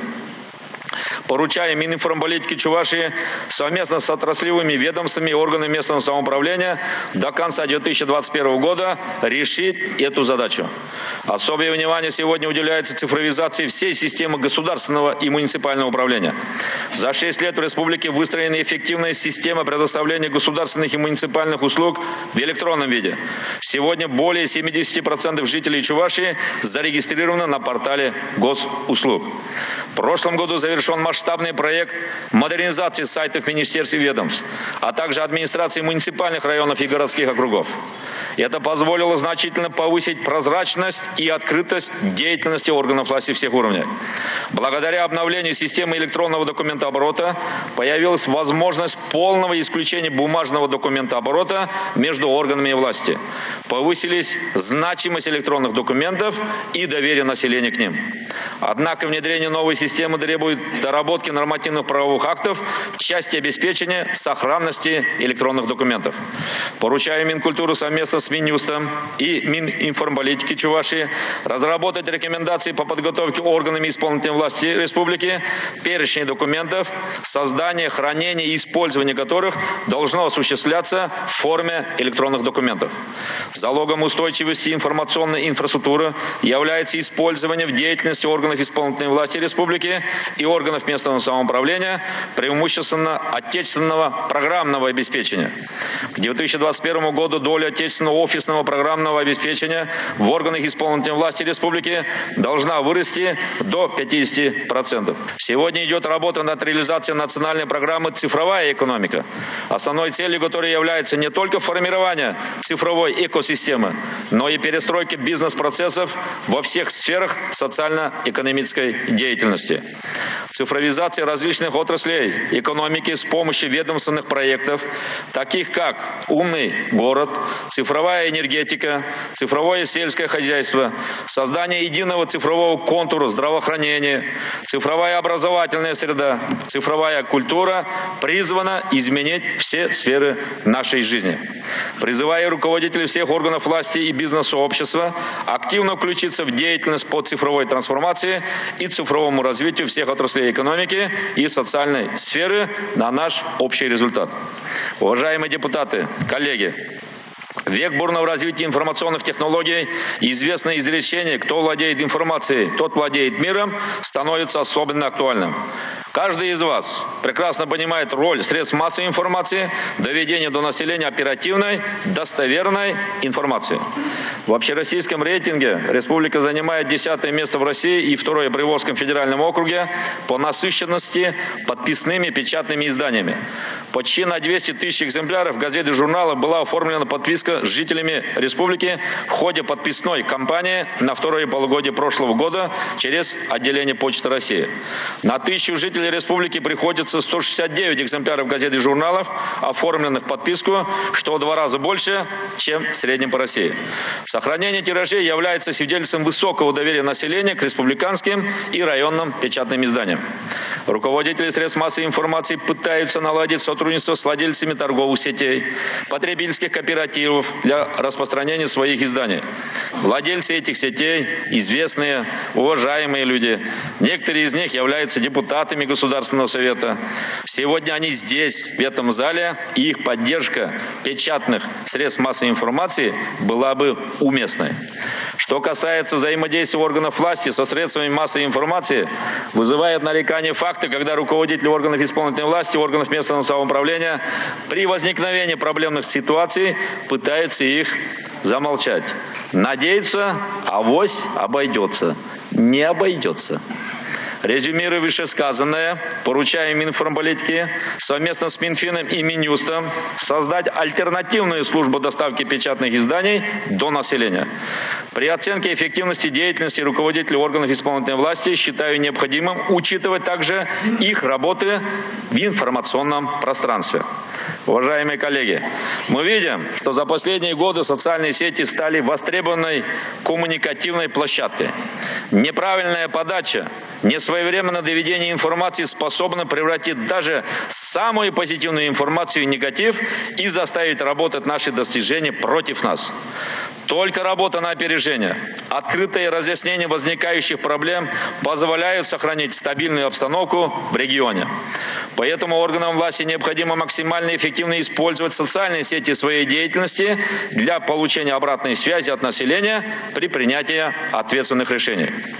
Поручаем Мининформполитики Чувашии совместно с отраслевыми ведомствами и органами местного самоуправления до конца 2021 года решить эту задачу. Особое внимание сегодня уделяется цифровизации всей системы государственного и муниципального управления. За 6 лет в республике выстроена эффективная система предоставления государственных и муниципальных услуг в электронном виде. Сегодня более 70% жителей Чувашии зарегистрированы на портале госуслуг. В прошлом году завершен масштабный масштабный проект модернизации сайтов министерств и ведомств, а также администрации муниципальных районов и городских округов. Это позволило значительно повысить прозрачность и открытость деятельности органов власти всех уровней. Благодаря обновлению системы электронного документооборота появилась возможность полного исключения бумажного документооборота между органами власти. Повысились значимость электронных документов и доверие населения к ним. Однако внедрение новой системы требует доработки нормативных правовых актов в части обеспечения сохранности электронных документов. Поручаю Минкультуры совместно с Минюстом и Мининформполитики Чувашии разработать рекомендации по подготовке органами исполнительной власти республики перечней документов, создание, хранение и использование которых должно осуществляться в форме электронных документов. Залогом устойчивости информационной инфраструктуры является использование в деятельности органов исполнительной власти республики и органов местного самоуправления преимущественно отечественного программного обеспечения. К 2021 году доля отечественного офисного программного обеспечения в органах исполнительной власти республики должна вырасти до 50%. Сегодня идет работа над реализацией национальной программы «Цифровая экономика», основной целью которой является не только формирование цифровой экосистемы, но и перестройка бизнес-процессов во всех сферах социально-экономической деятельности. Цифровизация различных отраслей экономики с помощью ведомственных проектов, таких как «Умный город», цифровая энергетика, цифровое сельское хозяйство, создание единого цифрового контура здравоохранения, цифровая образовательная среда, цифровая культура призвана изменить все сферы нашей жизни. Призываю руководителей всех органов власти и бизнес-сообщества активно включиться в деятельность по цифровой трансформации и цифровому развитию всех отраслей экономики и социальной сферы на наш общий результат. Уважаемые депутаты, коллеги, в век бурного развития информационных технологий известное изречение «кто владеет информацией, тот владеет миром» становится особенно актуальным. Каждый из вас прекрасно понимает роль средств массовой информации в доведении до населения оперативной, достоверной информации. В общероссийском рейтинге республика занимает 10-е место в России и 2-е в Приволжском федеральном округе по насыщенности подписными печатными изданиями. Почти на 200 тысяч экземпляров газет и журналов была оформлена подписка с жителями республики в ходе подписной кампании на второе полугодие прошлого года через отделение Почты России. На 1000 жителей республики приходится 169 экземпляров газет и журналов, оформленных в подписку, что в 2 раза больше, чем в среднем по России. Сохранение тиражей является свидетельством высокого доверия населения к республиканским и районным печатным изданиям. Руководители средств массовой информации пытаются наладить сотрудничество с владельцами торговых сетей, потребительских кооперативов для распространения своих изданий. Владельцы этих сетей – известные, уважаемые люди. Некоторые из них являются депутатами Государственного совета. Сегодня они здесь, в этом зале, и их поддержка печатных средств массовой информации была бы уместной. Что касается взаимодействия органов власти со средствами массовой информации, вызывает нарекание факты, когда руководители органов исполнительной власти, органов местного самоуправления при возникновении проблемных ситуаций пытаются их замолчать. Надеются, авось обойдется. Не обойдется. Резюмируя вышесказанное, поручаем Мининформполитике совместно с Минфином и Минюстом создать альтернативную службу доставки печатных изданий до населения. При оценке эффективности деятельности руководителей органов исполнительной власти считаю необходимым учитывать также их работы в информационном пространстве. Уважаемые коллеги, мы видим, что за последние годы социальные сети стали востребованной коммуникативной площадкой. Неправильная подача, несвоевременное доведение информации способно превратить даже самую позитивную информацию в негатив и заставить работать наши достижения против нас. Только работа на опережение, открытое разъяснение возникающих проблем позволяют сохранить стабильную обстановку в регионе. Поэтому органам власти необходимо максимально эффективно использовать социальные сети своей деятельности для получения обратной связи от населения при принятии ответственных решений.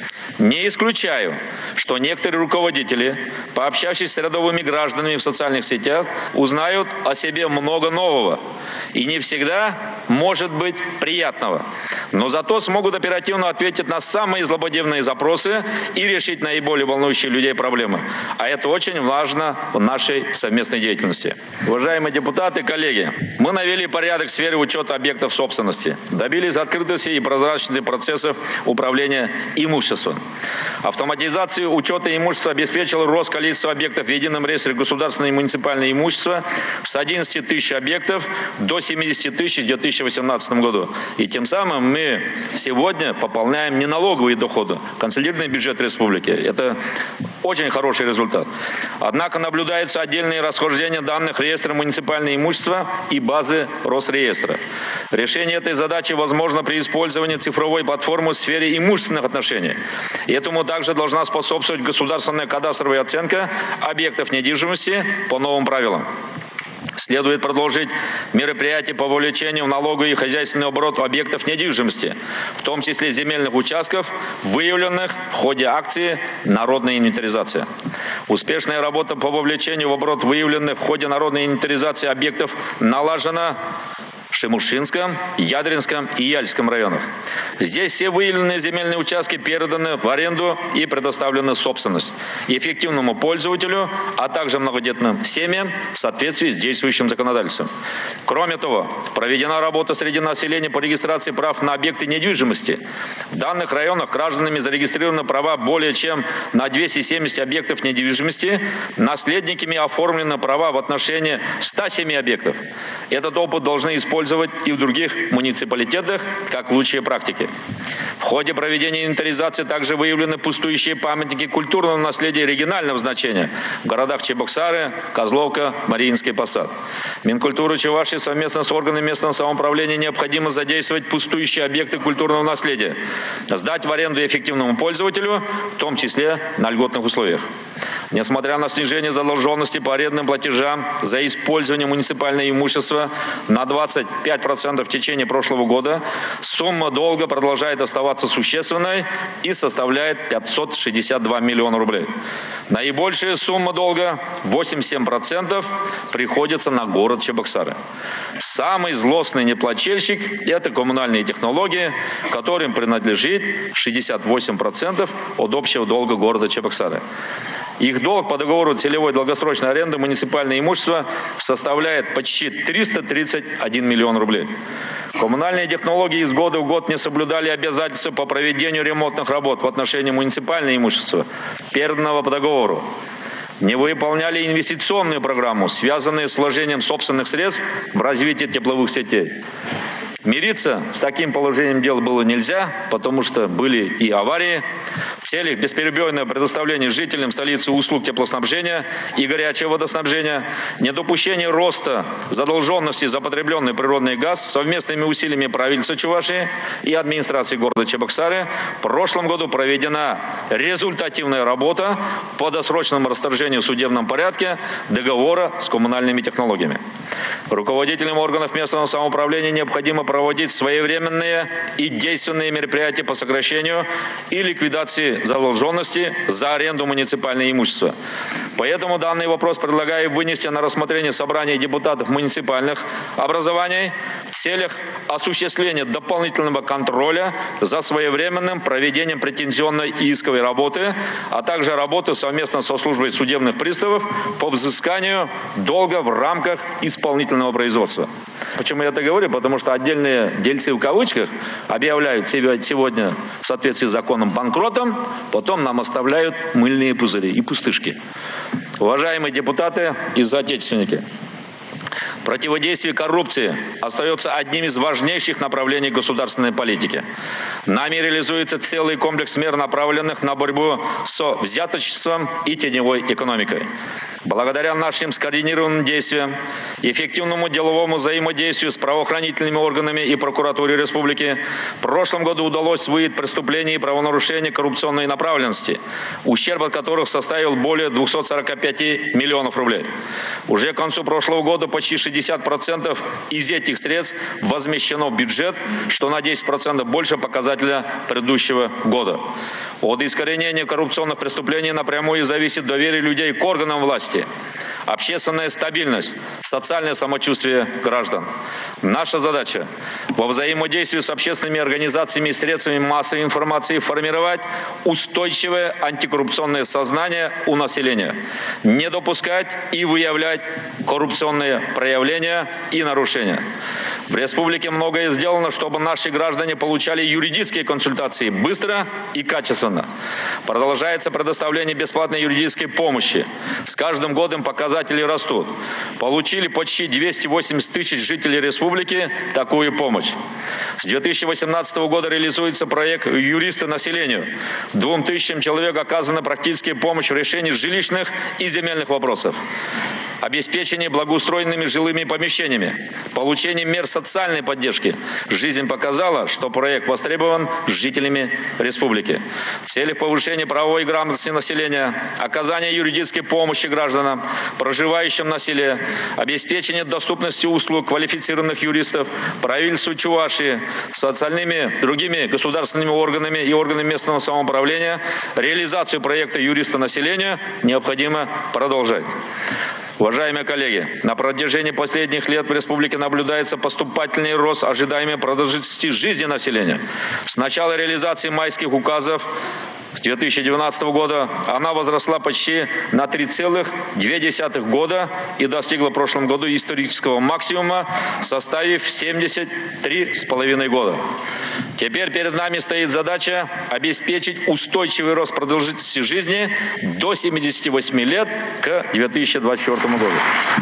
Не исключаю, что некоторые руководители, пообщавшись с рядовыми гражданами в социальных сетях, узнают о себе много нового и не всегда, может быть, приятного. Но зато смогут оперативно ответить на самые злободневные запросы и решить наиболее волнующие людей проблемы. А это очень важно в нашей совместной деятельности. Уважаемые депутаты, коллеги, мы навели порядок в сфере учета объектов собственности, добились открытости и прозрачности процессов управления имуществом. Автоматизация учета имущества обеспечила рост количества объектов в едином реестре государственного и муниципального имущества с 11 тысяч объектов до 70 тысяч в 2018 году. И тем самым мы сегодня пополняем неналоговые доходы, консолидированный бюджет республики. Это очень хороший результат. Однако наблюдаются отдельные расхождения данных реестра муниципального имущества и базы Росреестра. Решение этой задачи возможно при использовании цифровой платформы в сфере имущественных отношений. И этому также должна способствовать государственная кадастровая оценка объектов недвижимости по новым правилам. Следует продолжить мероприятия по вовлечению в налоговый и хозяйственный оборот объектов недвижимости, в том числе земельных участков, выявленных в ходе акции «Народная инвентаризация». Успешная работа по вовлечению в оборот выявленных в ходе народной инвентаризации объектов налажена в Шемушинском, Ядринском и Яльском районах. Здесь все выявленные земельные участки переданы в аренду и предоставлены в собственность эффективному пользователю, а также многодетным семьям в соответствии с действующим законодательством. Кроме того, проведена работа среди населения по регистрации прав на объекты недвижимости. В данных районах гражданами зарегистрированы права более чем на 270 объектов недвижимости, наследниками оформлены права в отношении 107 объектов. Этот опыт должны использовать и в других муниципалитетах как лучшие практики. В ходе проведения инвентаризации также выявлены пустующие памятники культурного наследия регионального значения в городах Чебоксары, Козловка, Мариинский Посад. Минкультуры Чувашии совместно с органами местного самоуправления необходимо задействовать пустующие объекты культурного наследия, сдать в аренду эффективному пользователю, в том числе на льготных условиях. Несмотря на снижение задолженности по арендным платежам за использование муниципального имущества на 25% в течение прошлого года, сумма долга продолжает оставаться существенной и составляет 562 миллиона рублей. Наибольшая сумма долга, 87%, приходится на город Чебоксары. Самый злостный неплательщик – это коммунальные технологии, которым принадлежит 68% от общего долга города Чебоксары. Их долг по договору целевой долгосрочной аренды муниципального имущества составляет почти 331 миллион рублей. Коммунальные технологии из года в год не соблюдали обязательства по проведению ремонтных работ в отношении муниципального имущества, переданного по договору. Не выполняли инвестиционную программу, связанную с вложением собственных средств в развитие тепловых сетей. Мириться с таким положением дел было нельзя, потому что были и аварии. В целях бесперебойного предоставления жителям столицы услуг теплоснабжения и горячего водоснабжения, недопущение роста задолженности за потребленный природный газ совместными усилиями правительства Чувашии и администрации города Чебоксары в прошлом году проведена результативная работа по досрочному расторжению в судебном порядке договора с коммунальными технологиями. Руководителям органов местного самоуправления необходимо проводить своевременные и действенные мероприятия по сокращению и ликвидации задолженности за аренду муниципального имущества. Поэтому данный вопрос предлагаю вынести на рассмотрение собрания депутатов муниципальных образований в целях осуществления дополнительного контроля за своевременным проведением претензионной и исковой работы, а также работы совместно со службой судебных приставов по взысканию долга в рамках исполнительного производства. Почему я это говорю? Потому что отдельные дельцы в кавычках объявляют себя сегодня в соответствии с законом банкротом, потом нам оставляют мыльные пузыри и пустышки. Уважаемые депутаты и соотечественники, противодействие коррупции остается одним из важнейших направлений государственной политики. Нами реализуется целый комплекс мер, направленных на борьбу со взяточеством и теневой экономикой. Благодаря нашим скоординированным действиям, эффективному деловому взаимодействию с правоохранительными органами и прокуратурой республики, в прошлом году удалось выявить преступления и правонарушения коррупционной направленности, ущерб от которых составил более 245 миллионов рублей. Уже к концу прошлого года почти 60% из этих средств возмещено в бюджет, что на 10% больше показателя предыдущего года. От искоренения коррупционных преступлений напрямую зависит доверие людей к органам власти, общественная стабильность, социальное самочувствие граждан. Наша задача во взаимодействии с общественными организациями и средствами массовой информации формировать устойчивое антикоррупционное сознание у населения, не допускать и выявлять коррупционные проявления и нарушения. В республике многое сделано, чтобы наши граждане получали юридические консультации быстро и качественно. Продолжается предоставление бесплатной юридической помощи. С каждым годом показатели растут. Получили почти 280 тысяч жителей республики такую помощь. С 2018 года реализуется проект «Юристы населению». 2000 человек оказана практическая помощь в решении жилищных и земельных вопросов, обеспечение благоустроенными жилыми помещениями, получение мер социальной поддержки. Жизнь показала, что проект востребован жителями республики. В целях повышения правовой грамотности населения, оказания юридической помощи гражданам, проживающим на селе, обеспечение доступности услуг квалифицированных юристов, правительству Чувашии, социальными другими государственными органами и органами местного самоуправления, реализацию проекта «Юриста населения» необходимо продолжать. Уважаемые коллеги, на протяжении последних лет в республике наблюдается поступательный рост ожидаемой продолжительности жизни населения. С начала реализации майских указов с 2012 года она возросла почти на 3,2 года и достигла в прошлом году исторического максимума, составив 73,5 года. Теперь перед нами стоит задача обеспечить устойчивый рост продолжительности жизни до 78 лет к 2024 году.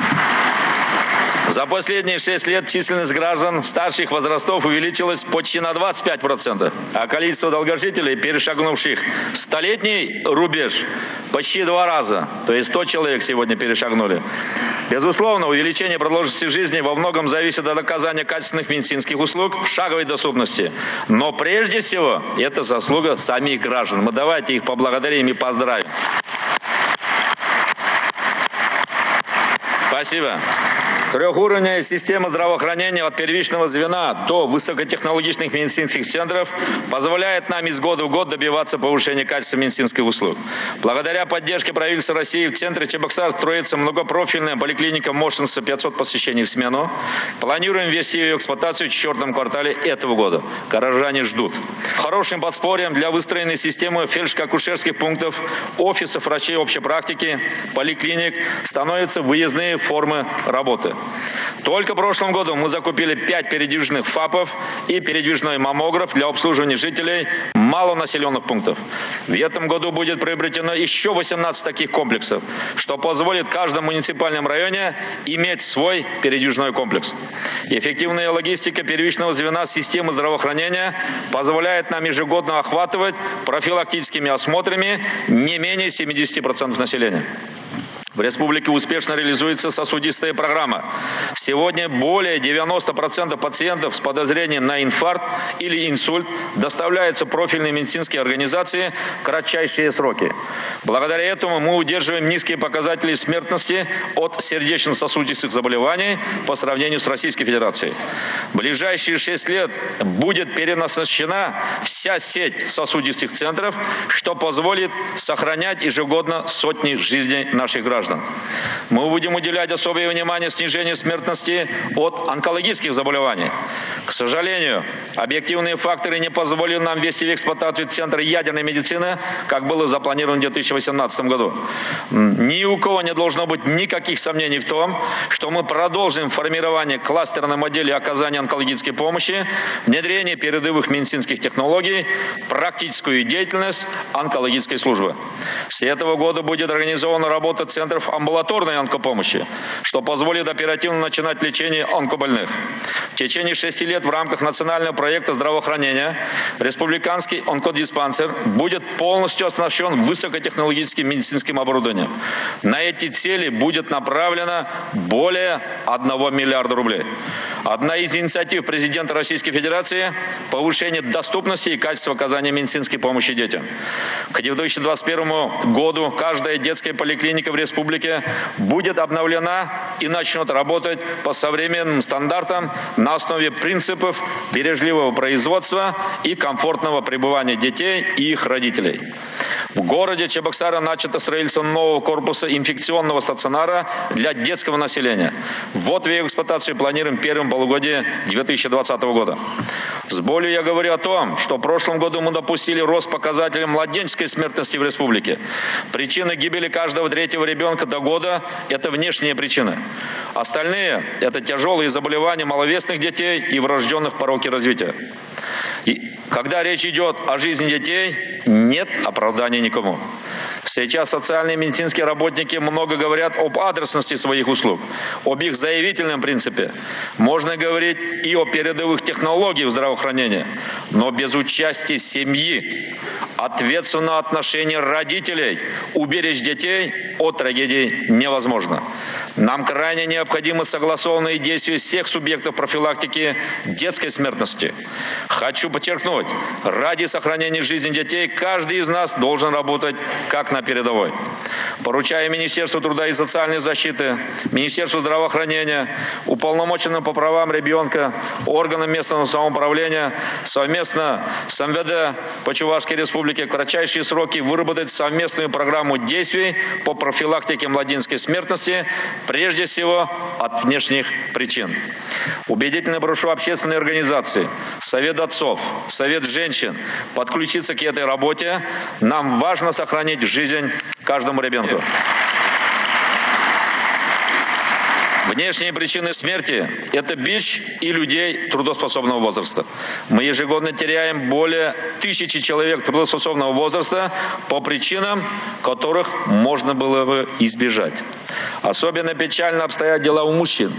За последние 6 лет численность граждан старших возрастов увеличилась почти на 25%, а количество долгожителей, перешагнувших столетний рубеж, почти 2 раза, то есть 100 человек сегодня перешагнули. Безусловно, увеличение продолжительности жизни во многом зависит от оказания качественных медицинских услуг в шаговой доступности. Но прежде всего, это заслуга самих граждан. Мы давайте их поблагодарим и поздравим. Спасибо. Трехуровневая система здравоохранения от первичного звена до высокотехнологичных медицинских центров позволяет нам из года в год добиваться повышения качества медицинских услуг. Благодаря поддержке правительства России в центре Чебоксар строится многопрофильная поликлиника мощностью 500 посещений в смену. Планируем ввести ее в эксплуатацию в 4 квартале этого года. Горожане ждут. Хорошим подспорьем для выстроенной системы фельдшерско-акушерских пунктов, офисов врачей общей практики, поликлиник становятся выездные формы работы. Только в прошлом году мы закупили 5 передвижных ФАПов и передвижной маммограф для обслуживания жителей малонаселенных пунктов. В этом году будет приобретено еще 18 таких комплексов, что позволит в каждом муниципальном районе иметь свой передвижной комплекс. Эффективная логистика первичного звена системы здравоохранения позволяет нам ежегодно охватывать профилактическими осмотрами не менее 70% населения. В республике успешно реализуется сосудистая программа. Сегодня более 90% пациентов с подозрением на инфаркт или инсульт доставляются в профильные медицинские организации в кратчайшие сроки. Благодаря этому мы удерживаем низкие показатели смертности от сердечно-сосудистых заболеваний по сравнению с Российской Федерацией. В ближайшие 6 лет будет перенасыщена вся сеть сосудистых центров, что позволит сохранять ежегодно сотни жизней наших граждан. Мы будем уделять особое внимание снижению смертности от онкологических заболеваний. К сожалению, объективные факторы не позволили нам ввести в эксплуатацию Центр ядерной медицины, как было запланировано в 2018 году. Ни у кого не должно быть никаких сомнений в том, что мы продолжим формирование кластерной модели оказания онкологической помощи, внедрение передовых медицинских технологий, практическую деятельность онкологической службы. С этого года будет организована работа центров амбулаторной онкопомощи, что позволит оперативно начинать лечение онкобольных. В течение 6 лет в рамках национального проекта здравоохранения республиканский онкодиспансер будет полностью оснащен высокотехнологическим медицинским оборудованием. На эти цели будет направлено более 1 миллиарда рублей. Одна из инициатив президента Российской Федерации – повышение доступности и качества оказания медицинской помощи детям. К 2021 году каждая детская поликлиника в республике будет обновлена и начнет работать по современным стандартам на основе принципов бережливого производства и комфортного пребывания детей и их родителей. В городе Чебоксары начато строительство нового корпуса инфекционного стационара для детского населения. Ввод в эксплуатацию планируем в первом полугодии 2020 года. С болью я говорю о том, что в прошлом году мы допустили рост показателей младенческой смертности в республике. Причина гибели каждого третьего ребенка до года – это внешние причины. Остальные – это тяжелые заболевания маловесных детей и врожденных пороки развития. И когда речь идет о жизни детей, нет оправдания никому. Сейчас социальные и медицинские работники много говорят об адресности своих услуг, об их заявительном принципе. Можно говорить и о передовых технологиях здравоохранения, но без участия семьи, ответственного отношения родителей, уберечь детей от трагедий невозможно. Нам крайне необходимы согласованные действия всех субъектов профилактики детской смертности. Хочу подчеркнуть, ради сохранения жизни детей каждый из нас должен работать как на передовой. Поручаю Министерству труда и социальной защиты, Министерству здравоохранения, уполномоченным по правам ребенка, органам местного самоуправления совместно с МВД по Чувашской республике в кратчайшие сроки выработать совместную программу действий по профилактике младенческой смертности, прежде всего от внешних причин. Убедительно прошу общественные организации, Совет отцов, Совет женщин подключиться к этой работе. Нам важно сохранить жизнь каждому ребенку. Внешние причины смерти – это бич и людей трудоспособного возраста. Мы ежегодно теряем более 1000 человек трудоспособного возраста по причинам, которых можно было бы избежать. Особенно печально обстоят дела у мужчин,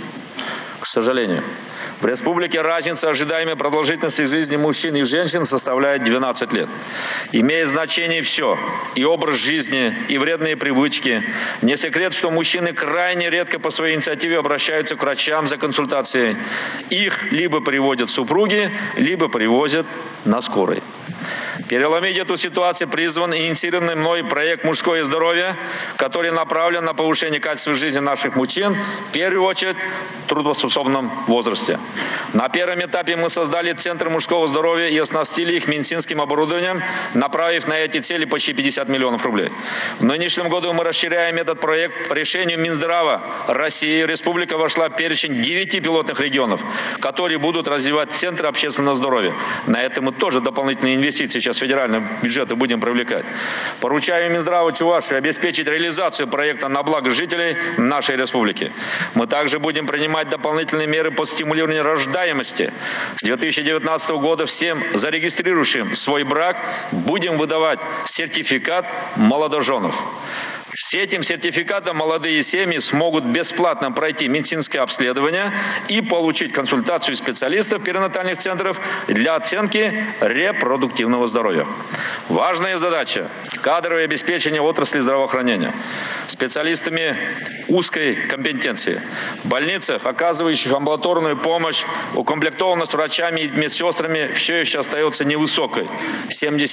к сожалению. В республике разница ожидаемой продолжительности жизни мужчин и женщин составляет 12 лет. Имеет значение все – и образ жизни, и вредные привычки. Не секрет, что мужчины крайне редко по своей инициативе обращаются к врачам за консультацией. Их либо приводят супруги, либо привозят на скорой. Переломить эту ситуацию призван инициированный мной проект «Мужское здоровье», который направлен на повышение качества жизни наших мужчин, в первую очередь в трудоспособном возрасте. На первом этапе мы создали Центр мужского здоровья и оснастили их медицинским оборудованием, направив на эти цели почти 50 миллионов рублей. В нынешнем году мы расширяем этот проект. По решению Минздрава России республика вошла в перечень 9 пилотных регионов, которые будут развивать Центры общественного здоровья. На это мы тоже дополнительные инвестиции сейчас федерального бюджета будем привлекать. Поручаем Минздраву Чувашии обеспечить реализацию проекта на благо жителей нашей республики. Мы также будем принимать дополнительные меры по стимулированию рождаемости. С 2019 года всем зарегистрирующим свой брак будем выдавать сертификат молодоженов. С этим сертификатом молодые семьи смогут бесплатно пройти медицинское обследование и получить консультацию специалистов перинатальных центров для оценки репродуктивного здоровья. Важная задача – кадровое обеспечение отрасли здравоохранения специалистами узкой компетенции. В больницах, оказывающих амбулаторную помощь, укомплектованность врачами и медсестрами все еще остается невысокой –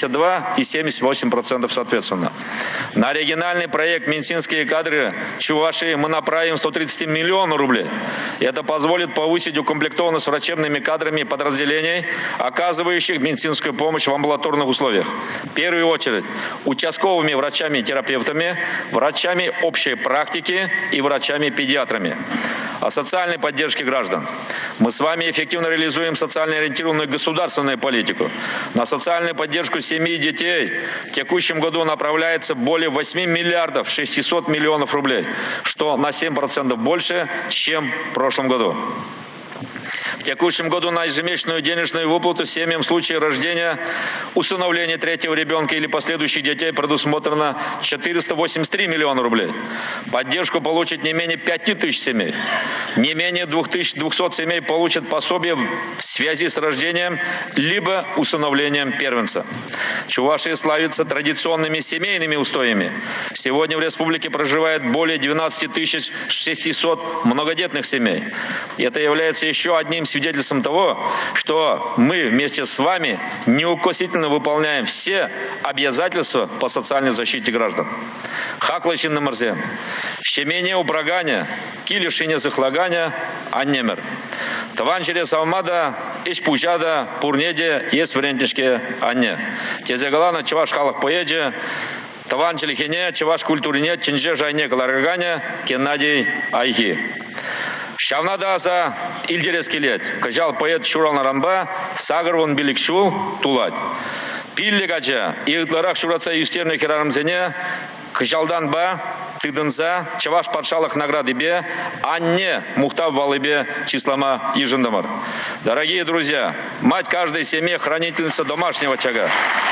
72 и 78% соответственно. На региональный проект «Медицинские кадры Чувашии» мы направим 130 миллионов рублей. Это позволит повысить укомплектованность врачебными кадрами подразделений, оказывающих медицинскую помощь в амбулаторных условиях. В первую очередь участковыми врачами и терапевтами, врачами общей практики и врачами-педиатрами. О социальной поддержке граждан. Мы с вами эффективно реализуем социально ориентированную государственную политику. На социальную поддержку семьи и детей в текущем году направляется более 8 миллиардов 600 миллионов рублей, что на 7% больше, чем в прошлом году. В текущем году на ежемесячную денежную выплату семьям в случае рождения, усыновления третьего ребенка или последующих детей предусмотрено 483 миллиона рублей. Поддержку получит не менее 5000 семей. Не менее 2200 семей получат пособие в связи с рождением либо усыновлением первенца. Чувашия славится традиционными семейными устоями. Сегодня в республике проживает более 12 600 многодетных семей. И это является еще одним свидетельством того, что мы вместе с вами неукоснительно выполняем все обязательства по социальной защите граждан. Хаклачин намарзе. Щемение упрагания, килишине захлагания, аннемер. Таван через алмада, иш пужада, пурнеде, есть врентишке анне. Тезегалана чаваш халах поеде, таван челихине, чаваш культурине, чинже жайне каларганя, Геннадий Айхи. Шавнадаса ильдерески лет, кажал поэт Шурал Нарамба, Сагарвон Биликшул, Тулать. Пиллигача, Игтларах Шураца Юстерный Херарамзене, Кажалдан Ба, Тыдынса, Чаваш Патшалах награды Бе, а не Мухтав Балыбе числама Ежендамар. Дорогие друзья, мать каждой семьи хранительница домашнего очага.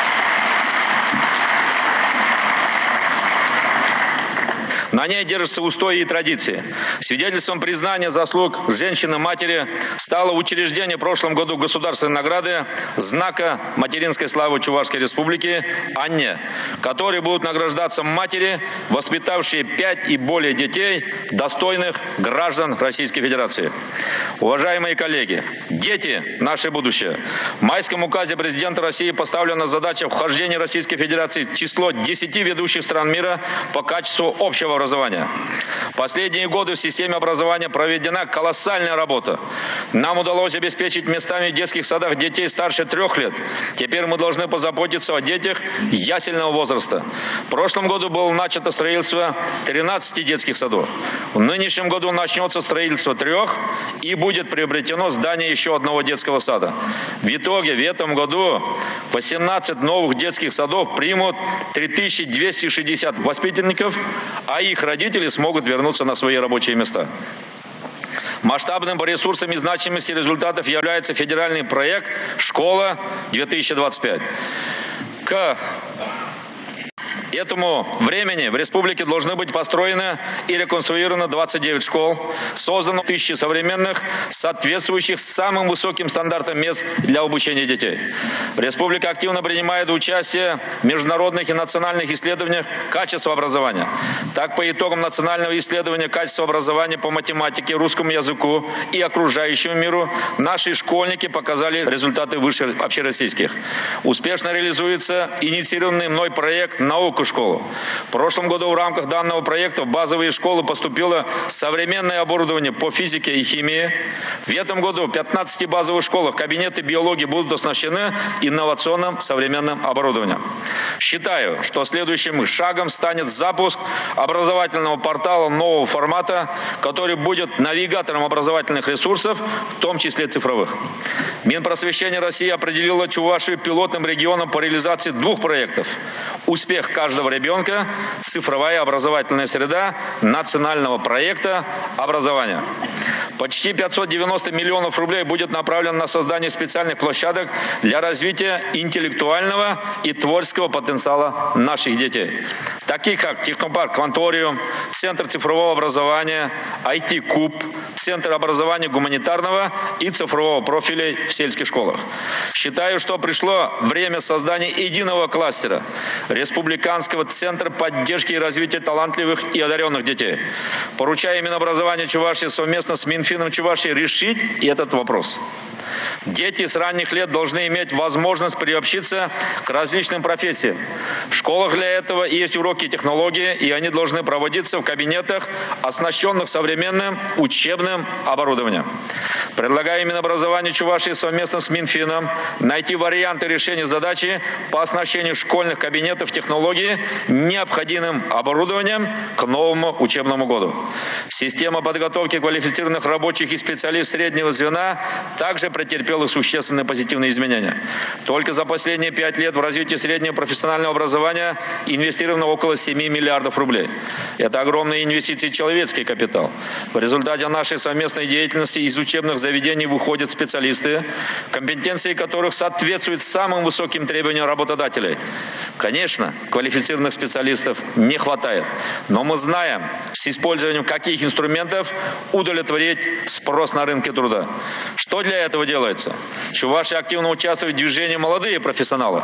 На ней держатся устои и традиции. Свидетельством признания заслуг женщины-матери стало учреждение в прошлом году государственной награды знака материнской славы Чувашской Республики «Анне», которые будут награждаться матери, воспитавшие 5 и более детей, достойных граждан Российской Федерации. Уважаемые коллеги, дети – наше будущее. В майском указе президента России поставлена задача вхождения Российской Федерации в число 10 ведущих стран мира по качеству общего образования. Последние годы в системе образования проведена колоссальная работа. Нам удалось обеспечить местами в детских садах детей старше 3 лет. Теперь мы должны позаботиться о детях ясельного возраста. В прошлом году было начато строительство 13 детских садов. В нынешнем году начнется строительство 3 и будет приобретено здание еще одного детского сада. В итоге в этом году 18 новых детских садов примут 3260 воспитанников, а их родители смогут вернуться на свои рабочие места. Масштабным по ресурсам и значимости результатов является федеральный проект «Школа-2025». К этому времени в республике должны быть построены и реконструированы 29 школ, создано 1000 современных, соответствующих самым высоким стандартам мест для обучения детей. Республика активно принимает участие в международных и национальных исследованиях качества образования. Так, по итогам национального исследования качества образования по математике, русскому языку и окружающему миру наши школьники показали результаты выше общероссийских. Успешно реализуется инициированный мной проект «Наука школу». В прошлом году в рамках данного проекта в базовые школы поступило современное оборудование по физике и химии. В этом году в 15 базовых школах кабинеты биологии будут оснащены инновационным современным оборудованием. Считаю, что следующим шагом станет запуск образовательного портала нового формата, который будет навигатором образовательных ресурсов, в том числе цифровых. Минпросвещение России определило Чувашию пилотным регионом по реализации 2 проектов. Успех каждого ребенка, цифровая образовательная среда национального проекта образования. Почти 590 миллионов рублей будет направлено на создание специальных площадок для развития интеллектуального и творческого потенциала наших детей, таких как технопарк «Кванториум», Центр цифрового образования, IT-Куб, Центр образования гуманитарного и цифрового профиля в сельских школах. Считаю, что пришло время создания единого кластера Республиканского центра поддержки и развития талантливых и одаренных детей. Поручаю Минобразованию Чувашии совместно с Минфином Чувашии решить этот вопрос. Дети с ранних лет должны иметь возможность приобщиться к различным профессиям. В школах для этого есть уроки технологии, и они должны проводиться в кабинетах, оснащенных современным учебным оборудованием. Предлагаю Минобразованию Чувашии совместно с Минфином найти варианты решения задачи по оснащению школьных кабинетов технологии необходимым оборудованием к новому учебному году. Система подготовки квалифицированных рабочих и специалистов среднего звена также претерпела существенные позитивные изменения. Только за последние 5 лет в развитие среднего профессионального образования инвестировано около 7 миллиардов рублей. Это огромные инвестиции в человеческий капитал. В результате нашей совместной деятельности из учебных заведений выходят специалисты, компетенции которых соответствуют самым высоким требованиям работодателей. Конечно, квалифицированных специалистов не хватает, но мы знаем, с использованием каких инструментов удовлетворить спрос на рынке труда. Что для этого делается? Чувашия активно участвует в движении «Молодые профессионалы».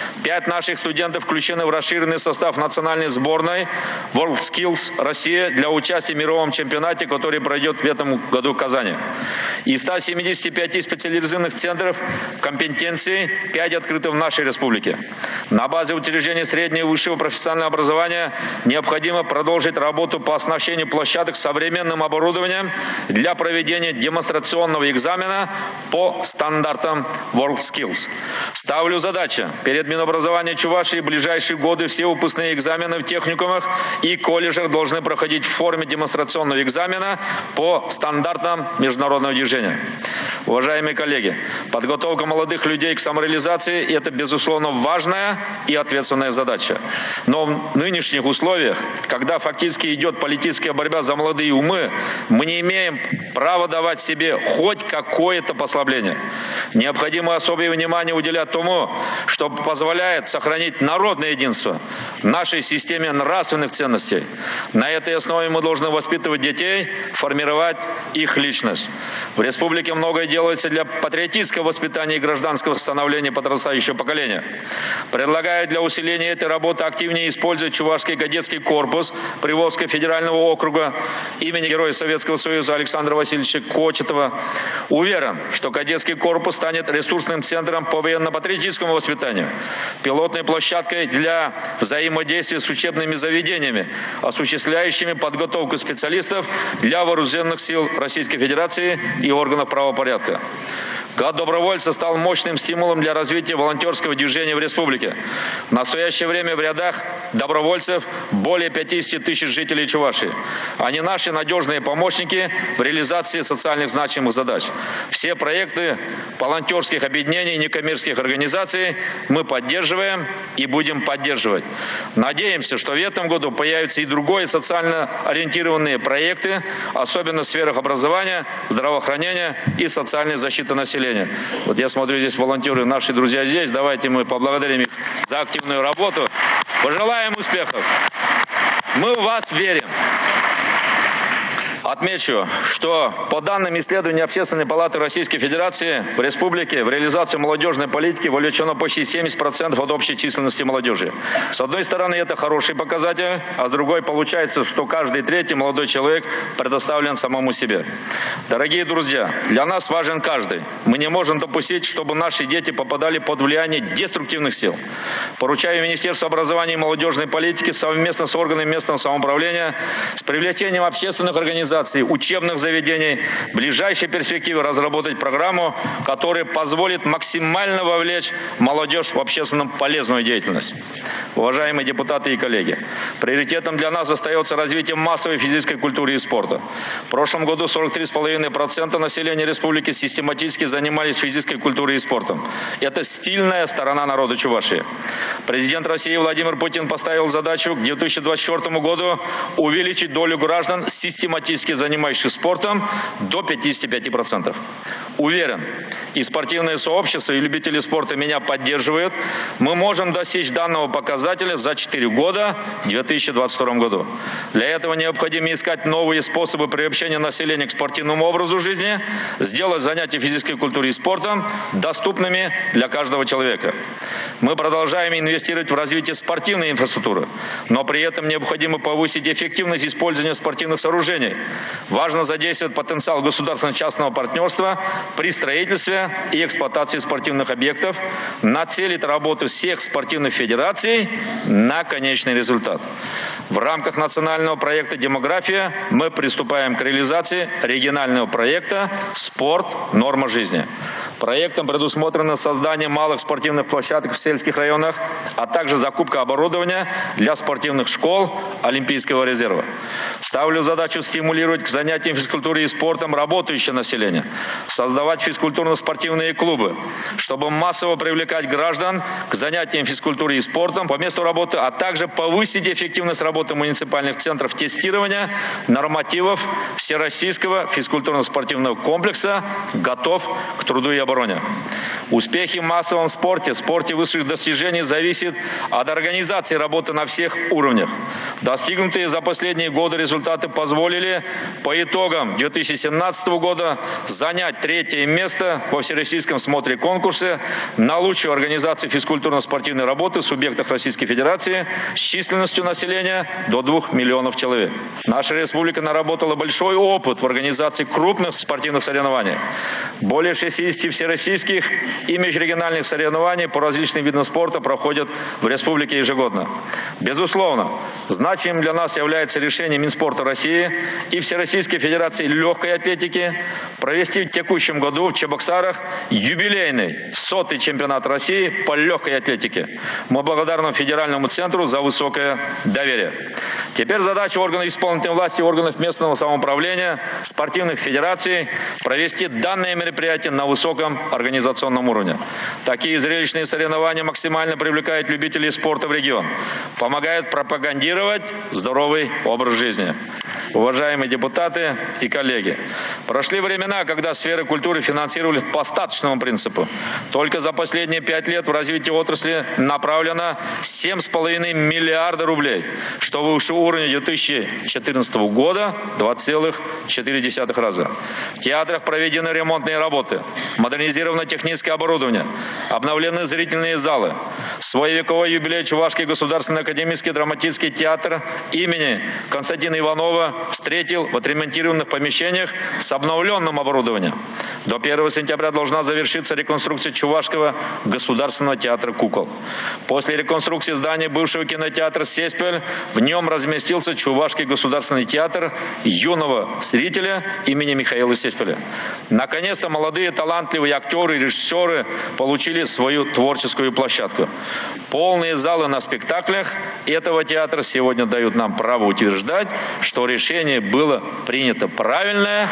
5 наших студентов включены в расширенный состав национальной сборной WorldSkills Россия для участия в мировом чемпионате, который пройдет в этом году в Казани. Из 175 специализированных центров компетенций 5 открыты в нашей республике. На базе учреждений среднего и высшего профессионального образования необходимо продолжить работу по оснащению площадок современным оборудованием для проведения демонстрационного экзамена по стандартам WorldSkills. Ставлю задачу перед Минобразованием Чувашии в ближайшие годы все выпускные экзамены в техникумах и колледжах должны проходить в форме демонстрационного экзамена по стандартам международного движения. Уважаемые коллеги, подготовка молодых людей к самореализации – это, безусловно, важная и ответственная задача. Но в нынешних условиях, когда фактически идет политическая борьба за молодые умы, мы не имеем права давать себе хоть какое-то послабление. Необходимо особое внимание уделять тому, что позволяет сохранить народное единство в нашей системе нравственных ценностей. На этой основе мы должны воспитывать детей, формировать их личность. В республике многое делается для патриотического воспитания и гражданского становления подрастающего поколения. Предлагаю для усиления этой работы активнее использовать Чувашский кадетский корпус Приволжского федерального округа имени Героя Советского Союза Александра Васильевича Кочетова. Уверен, что кадетский корпус станет ресурсным центром по военно-патриотическому воспитанию, пилотной площадкой для взаимодействия с учебными заведениями, осуществляющими подготовку специалистов для вооруженных сил Российской Федерации и органов правопорядка. Год добровольца стал мощным стимулом для развития волонтерского движения в республике. В настоящее время в рядах добровольцев более 50 тысяч жителей Чувашии. Они наши надежные помощники в реализации социальных значимых задач. Все проекты волонтерских объединений и некоммерческих организаций мы поддерживаем и будем поддерживать. Надеемся, что в этом году появятся и другие социально ориентированные проекты, особенно в сферах образования, здравоохранения и социальной защиты населения. Вот я смотрю, здесь волонтеры, наши друзья здесь. Давайте мы поблагодарим их за активную работу. Пожелаем успехов. Мы в вас верим. Отмечу, что по данным исследования Общественной палаты Российской Федерации в республике в реализацию молодежной политики вовлечено почти 70% от общей численности молодежи. С одной стороны, это хороший показатель, а с другой получается, что каждый третий молодой человек предоставлен самому себе. Дорогие друзья, для нас важен каждый. Мы не можем допустить, чтобы наши дети попадали под влияние деструктивных сил. Поручаю Министерству образования и молодежной политики совместно с органами местного самоуправления с привлечением общественных организаций, учебных заведений в ближайшей перспективе разработать программу, которая позволит максимально вовлечь молодежь в общественно полезную деятельность. Уважаемые депутаты и коллеги, приоритетом для нас остается развитие массовой физической культуры и спорта. В прошлом году 43,5% населения республики систематически занимались физической культурой и спортом. Это стильная сторона народа Чувашии. Президент России Владимир Путин поставил задачу к 2024 году увеличить долю граждан систематически занимающихся спортом до 55%. Уверен, и спортивное сообщество, и любители спорта меня поддерживают. Мы можем достичь данного показателя за 4 года в 2022 году. Для этого необходимо искать новые способы приобщения населения к спортивному образу жизни, сделать занятия физической культурой и спортом доступными для каждого человека. Мы продолжаем инвестировать в развитие спортивной инфраструктуры, но при этом необходимо повысить эффективность использования спортивных сооружений. Важно задействовать потенциал государственно-частного партнерства при строительстве и эксплуатации спортивных объектов, нацелить работу всех спортивных федераций на конечный результат. В рамках национального проекта «Демография» мы приступаем к реализации регионального проекта «Спорт. Норма жизни». Проектом предусмотрено создание малых спортивных площадок в сельских районах, а также закупка оборудования для спортивных школ Олимпийского резерва. Ставлю задачу стимулировать к занятиям физкультурой и спортом работающее население, создавать физкультурно-спортивные клубы, чтобы массово привлекать граждан к занятиям физкультурой и спортом по месту работы, а также повысить эффективность работы муниципальных центров тестирования нормативов Всероссийского физкультурно-спортивного комплекса «Готов к труду и обороне». Успехи в массовом спорте высших достижений зависят от организации работы на всех уровнях. Достигнутые за последние годы результаты позволили по итогам 2017 года занять 3-е место во всероссийском смотре конкурса на лучшую организацию физкультурно-спортивной работы в субъектах Российской Федерации с численностью населения до 2 миллионов человек. Наша республика наработала большой опыт в организации крупных спортивных соревнований. Более 60 всероссийских и межрегиональных соревнований по различным видам спорта проходят в республике ежегодно. Безусловно, значимым для нас является решение Минспорта России и Всероссийской Федерации легкой атлетики провести в текущем году в Чебоксарах юбилейный 100-й чемпионат России по легкой атлетике. Мы благодарны Федеральному центру за высокое доверие. Теперь задача органов исполнительной власти и органов местного самоуправления, спортивных федераций провести данное мероприятие на высоком организационном уровне. Такие зрелищные соревнования максимально привлекают любителей спорта в регион, помогают пропагандировать здоровый образ жизни. Уважаемые депутаты и коллеги, прошли времена, когда сферы культуры финансировались по остаточному принципу. Только за последние 5 лет в развитие отрасли направлено 7,5 миллиарда рублей, что выше уровня 2014 года 2,4 раза. В театрах проведены ремонтные работы, модернизировано техническое оборудование, обновлены зрительные залы. Свой вековой юбилей Чувашский государственный академический драматический театр имени Константина Иванова встретил в отремонтированных помещениях с обновленным оборудованием. До 1 сентября должна завершиться реконструкция Чувашского государственного театра кукол. После реконструкции здания бывшего кинотеатра «Сеспель» в нем разместился Чувашский государственный театр юного зрителя имени Михаила Сеспеля. Наконец-то молодые талантливые актеры и режиссеры получили свою творческую площадку. Полные залы на спектаклях этого театра сегодня дают нам право утверждать, что решение было принято правильное.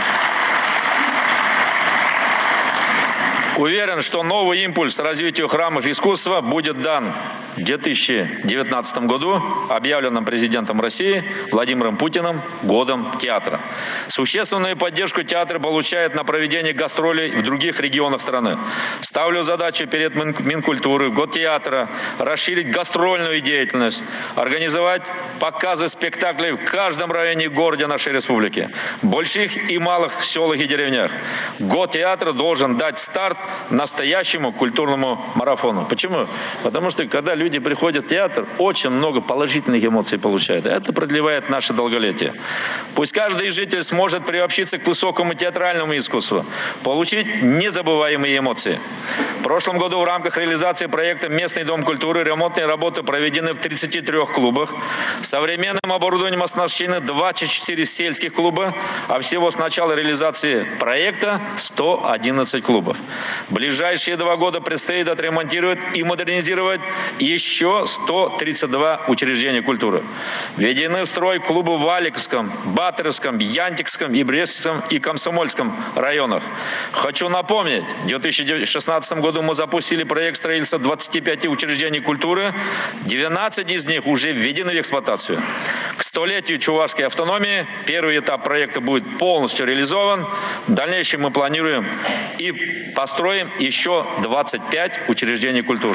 Уверен, что новый импульс развитию храмов искусства будет дан в 2019 году, объявленным президентом России Владимиром Путиным годом театра. Существенную поддержку театр получает на проведение гастролей в других регионах страны. Ставлю задачу перед Минкультуры, год театра, расширить гастрольную деятельность, организовать показы спектаклей в каждом районе и городе нашей республики, больших и малых селах и деревнях. Год театра должен дать старт настоящему культурному марафону. Почему? Потому что когда люди приходят в театр, очень много положительных эмоций получают. Это продлевает наше долголетие. Пусть каждый житель сможет приобщиться к высокому театральному искусству, получить незабываемые эмоции. В прошлом году в рамках реализации проекта «Местный дом культуры» ремонтные работы проведены в 33 клубах. Современным оборудованием оснащены 24 сельских клуба, а всего с начала реализации проекта 111 клубов. В ближайшие 2 года предстоит отремонтировать и модернизировать еще 132 учреждения культуры. Введены в строй клубы в Валиковском, Батыровском, Янтикском, и Брестском и Комсомольском районах. Хочу напомнить, в 2016 году мы запустили проект строительства 25 учреждений культуры, 12 из них уже введены в эксплуатацию. К 100-летию чувашской автономии первый этап проекта будет полностью реализован. В дальнейшем мы планируем и построим еще 25 учреждений культуры.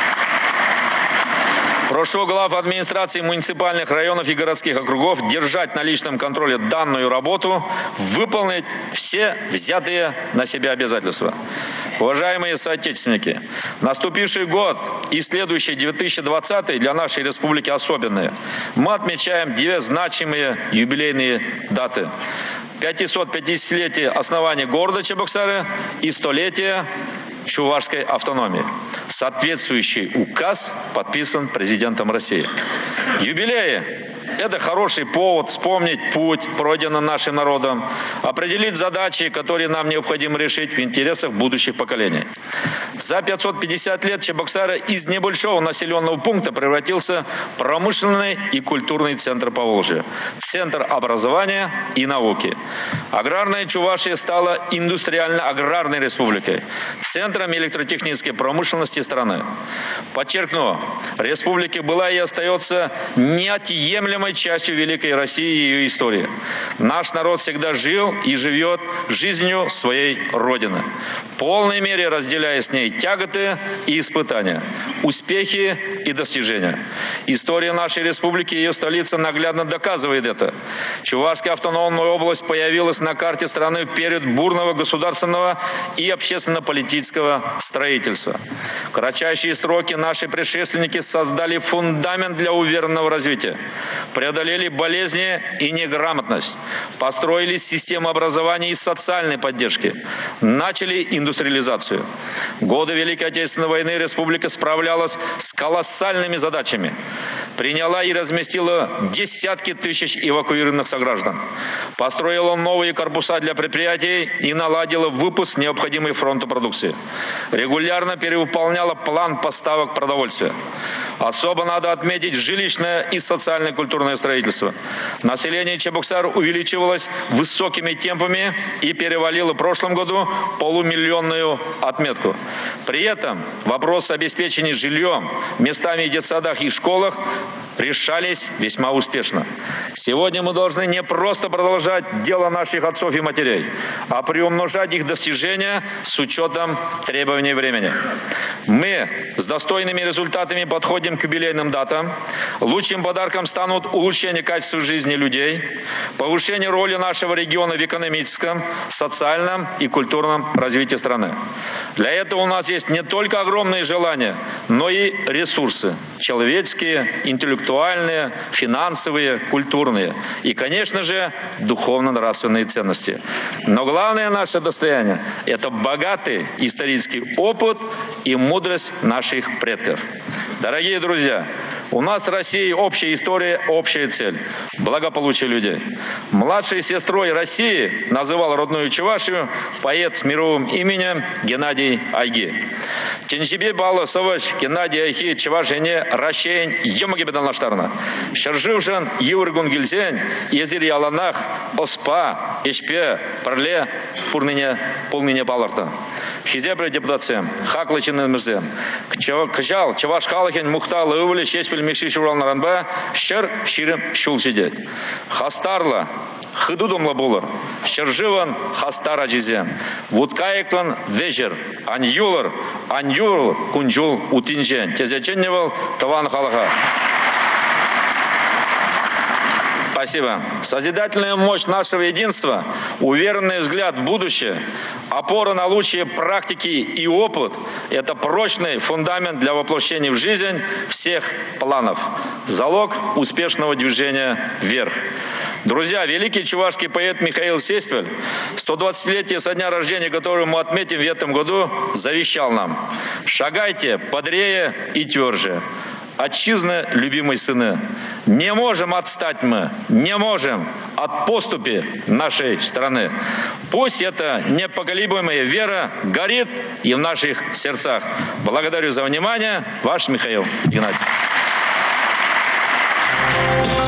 Прошу глав администрации муниципальных районов и городских округов держать на личном контроле данную работу, выполнить все взятые на себя обязательства. Уважаемые соотечественники, наступивший год и следующий 2020 для нашей республики особенные. Мы отмечаем 2 значимые юбилейные даты. 550-летие основания города Чебоксары и 100-летие чувашской автономии. Соответствующий указ подписан президентом России. Юбилеи Это хороший повод вспомнить путь, пройденный нашим народом, определить задачи, которые нам необходимо решить в интересах будущих поколений. За 550 лет Чебоксары из небольшого населенного пункта превратился в промышленный и культурный центр Поволжья, центр образования и науки. Аграрная Чувашия стала индустриально-аграрной республикой, центром электротехнической промышленности страны. Подчеркну, республика была и остается неотъемлемой частью Великой России и ее истории. Наш народ всегда жил и живет жизнью своей Родины, в полной мере разделяя с ней тяготы и испытания, успехи и достижения. История нашей республики и ее столица наглядно доказывает это. Чувашская автономная область появилась на карте страны в период бурного государственного и общественно-политического строительства. В кратчайшие сроки наши предшественники создали фундамент для уверенного развития, преодолели болезни и неграмотность, построили систему образования и социальной поддержки, начали индустриализацию. В годы Великой Отечественной войны республика справлялась с колоссальными задачами, приняла и разместила десятки тысяч эвакуированных сограждан, построила новые корпуса для предприятий и наладила выпуск необходимой фронту продукции, регулярно перевыполняла план поставок продовольствия. Особо надо отметить жилищное и социально-культурное строительство. Население Чебоксар увеличивалось высокими темпами и перевалило в прошлом году полумиллионную отметку. При этом вопросы обеспечения жильем, местами в детсадах и школах решались весьма успешно. Сегодня мы должны не просто продолжать дело наших отцов и матерей, а приумножать их достижения с учетом требований времени. Мы с достойными результатами подходим к юбилейным датам. Лучшим подарком станут улучшение качества жизни людей, повышение роли нашего региона в экономическом, социальном и культурном развитии страны. Для этого у нас есть не только огромные желания, но и ресурсы – человеческие, интеллектуальные, финансовые, культурные и, конечно же, духовно-нравственные ценности. Но главное наше достояние – это богатый исторический опыт и мудрость наших предков. Дорогие друзья, у нас с Россией общая история, общая цель – благополучие людей. Младшей сестрой России называл родную Чувашию поэт с мировым именем Геннадий Айги. Тенчебе балы савыш Геннадий Айги Чувашине Рашейн Йомагебеданлаштарна. Шаржившан Юргун Гильсен Езир Яланах Оспа Ишпе Парле Полныне Паларта. Хизебре депутация, хаклычины мырзе. Кычал, чаваш халахен мухталы өвілі шешпіл мекші шуралны ранба, шыр ширим шул сидеть. Хастарла, хыдудумла булыр. Шыржыван хастара жизе. Вудкайклан вечер, аньюлар кунжул утинжен. Тезеченневал таван халаха. Спасибо. Созидательная мощь нашего единства, уверенный взгляд в будущее, опора на лучшие практики и опыт – это прочный фундамент для воплощения в жизнь всех планов. Залог успешного движения вверх. Друзья, великий чувашский поэт Михаил Сеспель, 120-летие со дня рождения, которое мы отметим в этом году, завещал нам: «Шагайте бодрее и тверже. Отчизны, любимые сыны, не можем отстать мы, не можем от поступи нашей страны. Пусть эта непоколебимая вера горит и в наших сердцах». Благодарю за внимание. Ваш Михаил Игнатьевич.